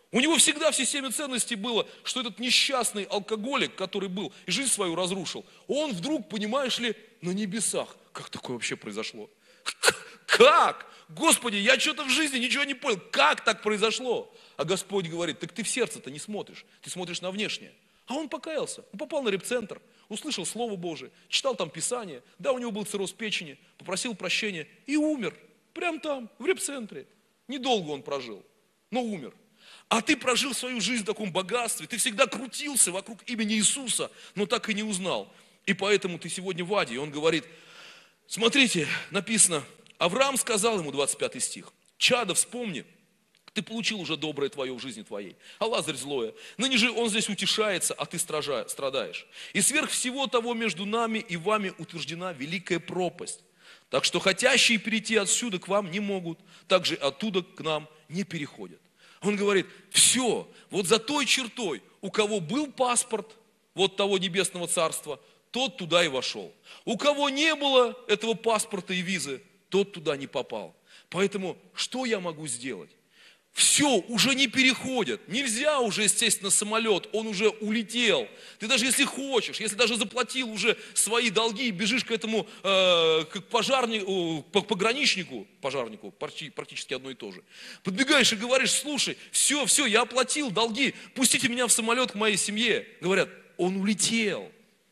Speaker 4: У него всегда в системе ценностей было, что этот несчастный алкоголик, который был и жизнь свою разрушил, он вдруг, понимаешь ли, на небесах. Как такое вообще произошло? Как? Господи, я что-то в жизни ничего не понял. Как так произошло? А Господь говорит, так ты в сердце-то не смотришь, ты смотришь на внешнее. А он покаялся, он попал на репцентр, услышал Слово Божие, читал там Писание, да, у него был цирроз печени, попросил прощения и умер. Прям там, в репцентре. Недолго он прожил, но умер. А ты прожил свою жизнь в таком богатстве, ты всегда крутился вокруг имени Иисуса, но так и не узнал. И поэтому ты сегодня в аде. И он говорит, смотрите, написано, Авраам сказал ему, 25 стих, «Чадо, вспомни, ты получил уже доброе твое в жизни твоей, а Лазарь злое. Ныне же он здесь утешается, а ты страдаешь. И сверх всего того между нами и вами утверждена великая пропасть. Так что хотящие перейти отсюда к вам не могут, также оттуда к нам не переходят». Он говорит, все, вот за той чертой, у кого был паспорт вот того небесного царства, тот туда и вошел. У кого не было этого паспорта и визы, тот туда не попал. Поэтому что я могу сделать? Все, уже не переходят. Нельзя уже, естественно, самолет, он уже улетел. Ты даже если хочешь, если даже заплатил уже свои долги и бежишь к этому, к пограничнику, практически одно и то же. Подбегаешь и говоришь, слушай, все, я оплатил долги, пустите меня в самолет к моей семье. Говорят, он улетел.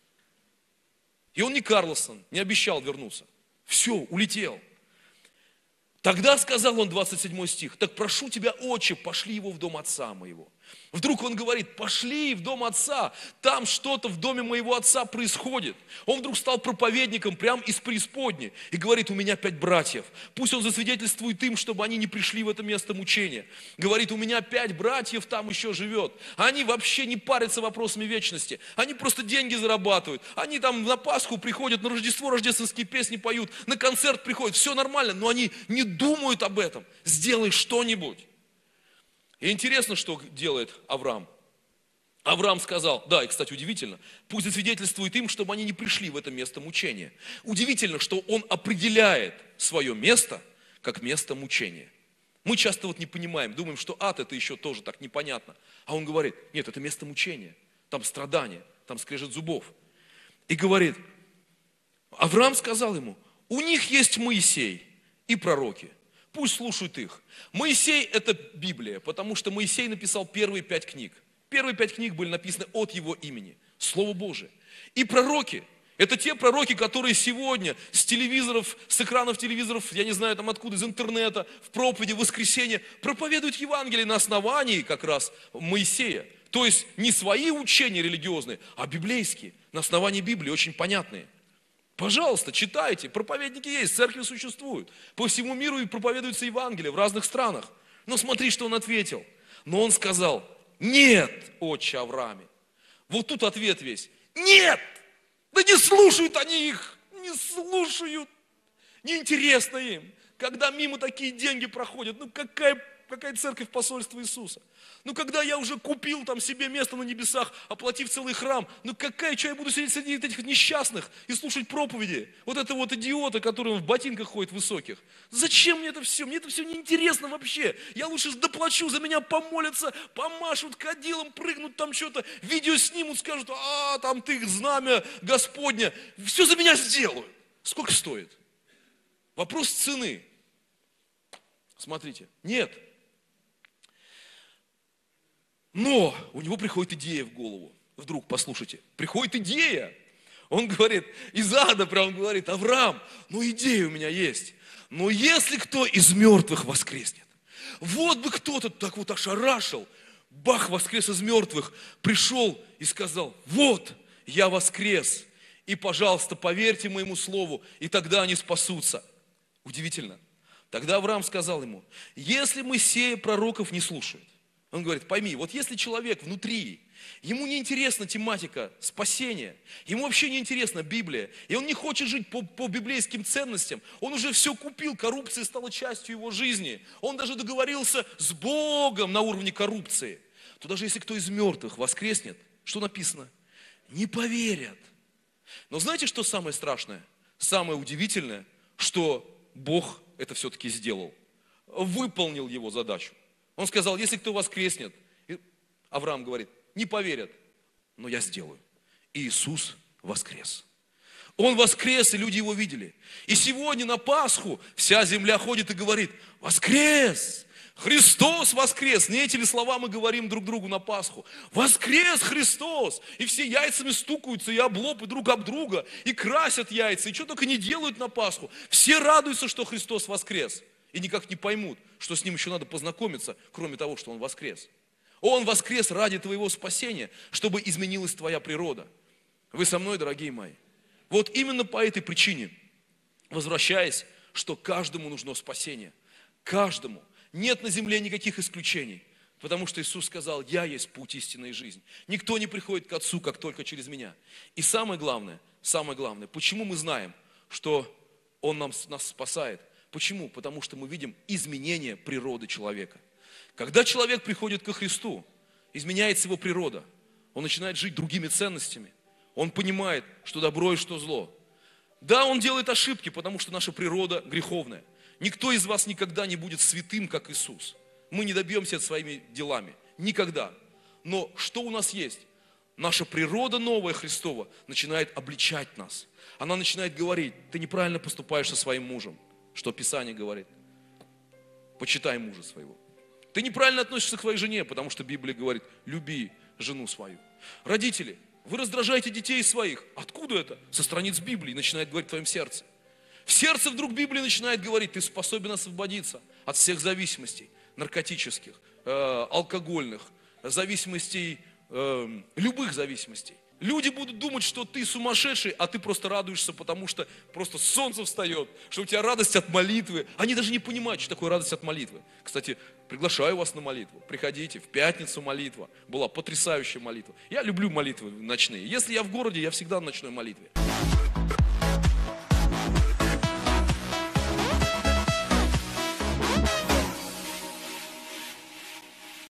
Speaker 4: И он не Карлсон, не обещал вернуться. Все, улетел. Тогда сказал он, 27 стих, так прошу тебя, отче, пошли его в дом отца моего. Вдруг он говорит, пошли в дом отца, там что-то в доме моего отца происходит. Он вдруг стал проповедником прямо из преисподней и говорит, у меня 5 братьев. Пусть он засвидетельствует им, чтобы они не пришли в это место мучения. Говорит, у меня 5 братьев там еще живет. Они вообще не парятся вопросами вечности. Они просто деньги зарабатывают. Они там на Пасху приходят, на Рождество рождественские песни поют, на концерт приходят. Все нормально, но они не думают об этом. Сделай что-нибудь. И интересно, что делает Авраам. Авраам сказал, да, и, кстати, удивительно, пусть засвидетельствует им, чтобы они не пришли в это место мучения. Удивительно, что он определяет свое место как место мучения. Мы часто вот не понимаем, думаем, что ад это еще тоже так непонятно. А он говорит, нет, это место мучения, там страдания, там скрежет зубов. И говорит, Авраам сказал ему, у них есть Моисей и пророки. Пусть слушают их. Моисей – это Библия, потому что Моисей написал первые 5 книг. Первые 5 книг были написаны от его имени. Слово Божие. И пророки – это те пророки, которые сегодня с телевизоров, с экранов телевизоров, я не знаю там откуда, из интернета, в проповеди, в воскресенье, проповедуют Евангелие на основании как раз Моисея. То есть не свои учения религиозные, а библейские, на основании Библии, очень понятные. Пожалуйста, читайте, проповедники есть, церкви существуют. По всему миру и проповедуется Евангелие в разных странах. Но смотри, что он ответил. Но он сказал, нет, отче Аврааме. Вот тут ответ весь. Нет! Да не слушают они их, не слушают. Неинтересно им. Когда мимо такие деньги проходят, ну какая церковь посольства Иисуса? Ну когда я уже купил там себе место на небесах, оплатив целый храм, ну что я буду сидеть среди этих несчастных и слушать проповеди? Вот это вот идиота, который в ботинках ходит высоких. Зачем мне это все? Мне это все неинтересно вообще. Я лучше доплачу, за меня помолятся, помашут кадилом, прыгнут там что-то, видео снимут, скажут, там ты знамя Господня. Все за меня сделают. Сколько стоит? Вопрос цены. Смотрите, нет. Но у него приходит идея в голову. Вдруг, послушайте, приходит идея. Он говорит, из ада прям говорит, Авраам, идея у меня есть. Но если кто из мертвых воскреснет, вот бы кто-то так вот ошарашил, бах, воскрес из мертвых, пришел и сказал, вот, я воскрес, и, пожалуйста, поверьте моему слову, и тогда они спасутся. Удивительно. Тогда Авраам сказал ему, если Моисея пророков не слушают, он говорит, пойми, вот если человек внутри, ему не интересна тематика спасения, ему вообще не интересна Библия, и он не хочет жить по библейским ценностям, он уже все купил, коррупция стала частью его жизни, он даже договорился с Богом на уровне коррупции, то даже если кто из мертвых воскреснет, что написано? Не поверят. Но знаете, что самое страшное? Самое удивительное, что Бог это все-таки сделал, выполнил его задачу. Он сказал, если кто воскреснет, Авраам говорит, не поверят, но я сделаю. И Иисус воскрес. Он воскрес, и люди его видели. И сегодня на Пасху вся земля ходит и говорит, воскрес! Христос воскрес! Не эти ли слова мы говорим друг другу на Пасху? Воскрес Христос! И все яйцами стукаются, и облопы друг об друга, и красят яйца, и что только не делают на Пасху. Все радуются, что Христос воскрес. И никак не поймут, что с Ним еще надо познакомиться, кроме того, что Он воскрес. Он воскрес ради твоего спасения, чтобы изменилась твоя природа. Вы со мной, дорогие мои? Вот именно по этой причине, возвращаясь, что каждому нужно спасение. Каждому. Нет на земле никаких исключений. Потому что Иисус сказал, я есть путь, истина и жизнь. Никто не приходит к Отцу, как только через меня. И самое главное, почему мы знаем, что Он нас спасает? Почему? Потому что мы видим изменение природы человека. Когда человек приходит ко Христу, изменяется его природа. Он начинает жить другими ценностями. Он понимает, что добро и что зло. Да, он делает ошибки, потому что наша природа греховная. Никто из вас никогда не будет святым, как Иисус. Мы не добьемся это своими делами. Никогда. Но что у нас есть? Наша природа новая Христова начинает обличать нас. Она начинает говорить, ты неправильно поступаешь со своим мужем. Что Писание говорит? Почитай мужа своего. Ты неправильно относишься к своей жене, потому что Библия говорит, люби жену свою. Родители, вы раздражаете детей своих. Откуда это? Со страниц Библии начинает говорить в твоем сердце. В сердце вдруг Библия начинает говорить, ты способен освободиться от всех зависимостей, наркотических, алкогольных, зависимостей, любых зависимостей. Люди будут думать, что ты сумасшедший, а ты просто радуешься, потому что просто солнце встает, что у тебя радость от молитвы. Они даже не понимают, что такое радость от молитвы. Кстати, приглашаю вас на молитву. Приходите, в пятницу молитва. Была потрясающая молитва. Я люблю молитвы ночные. Если я в городе, я всегда на ночной молитве.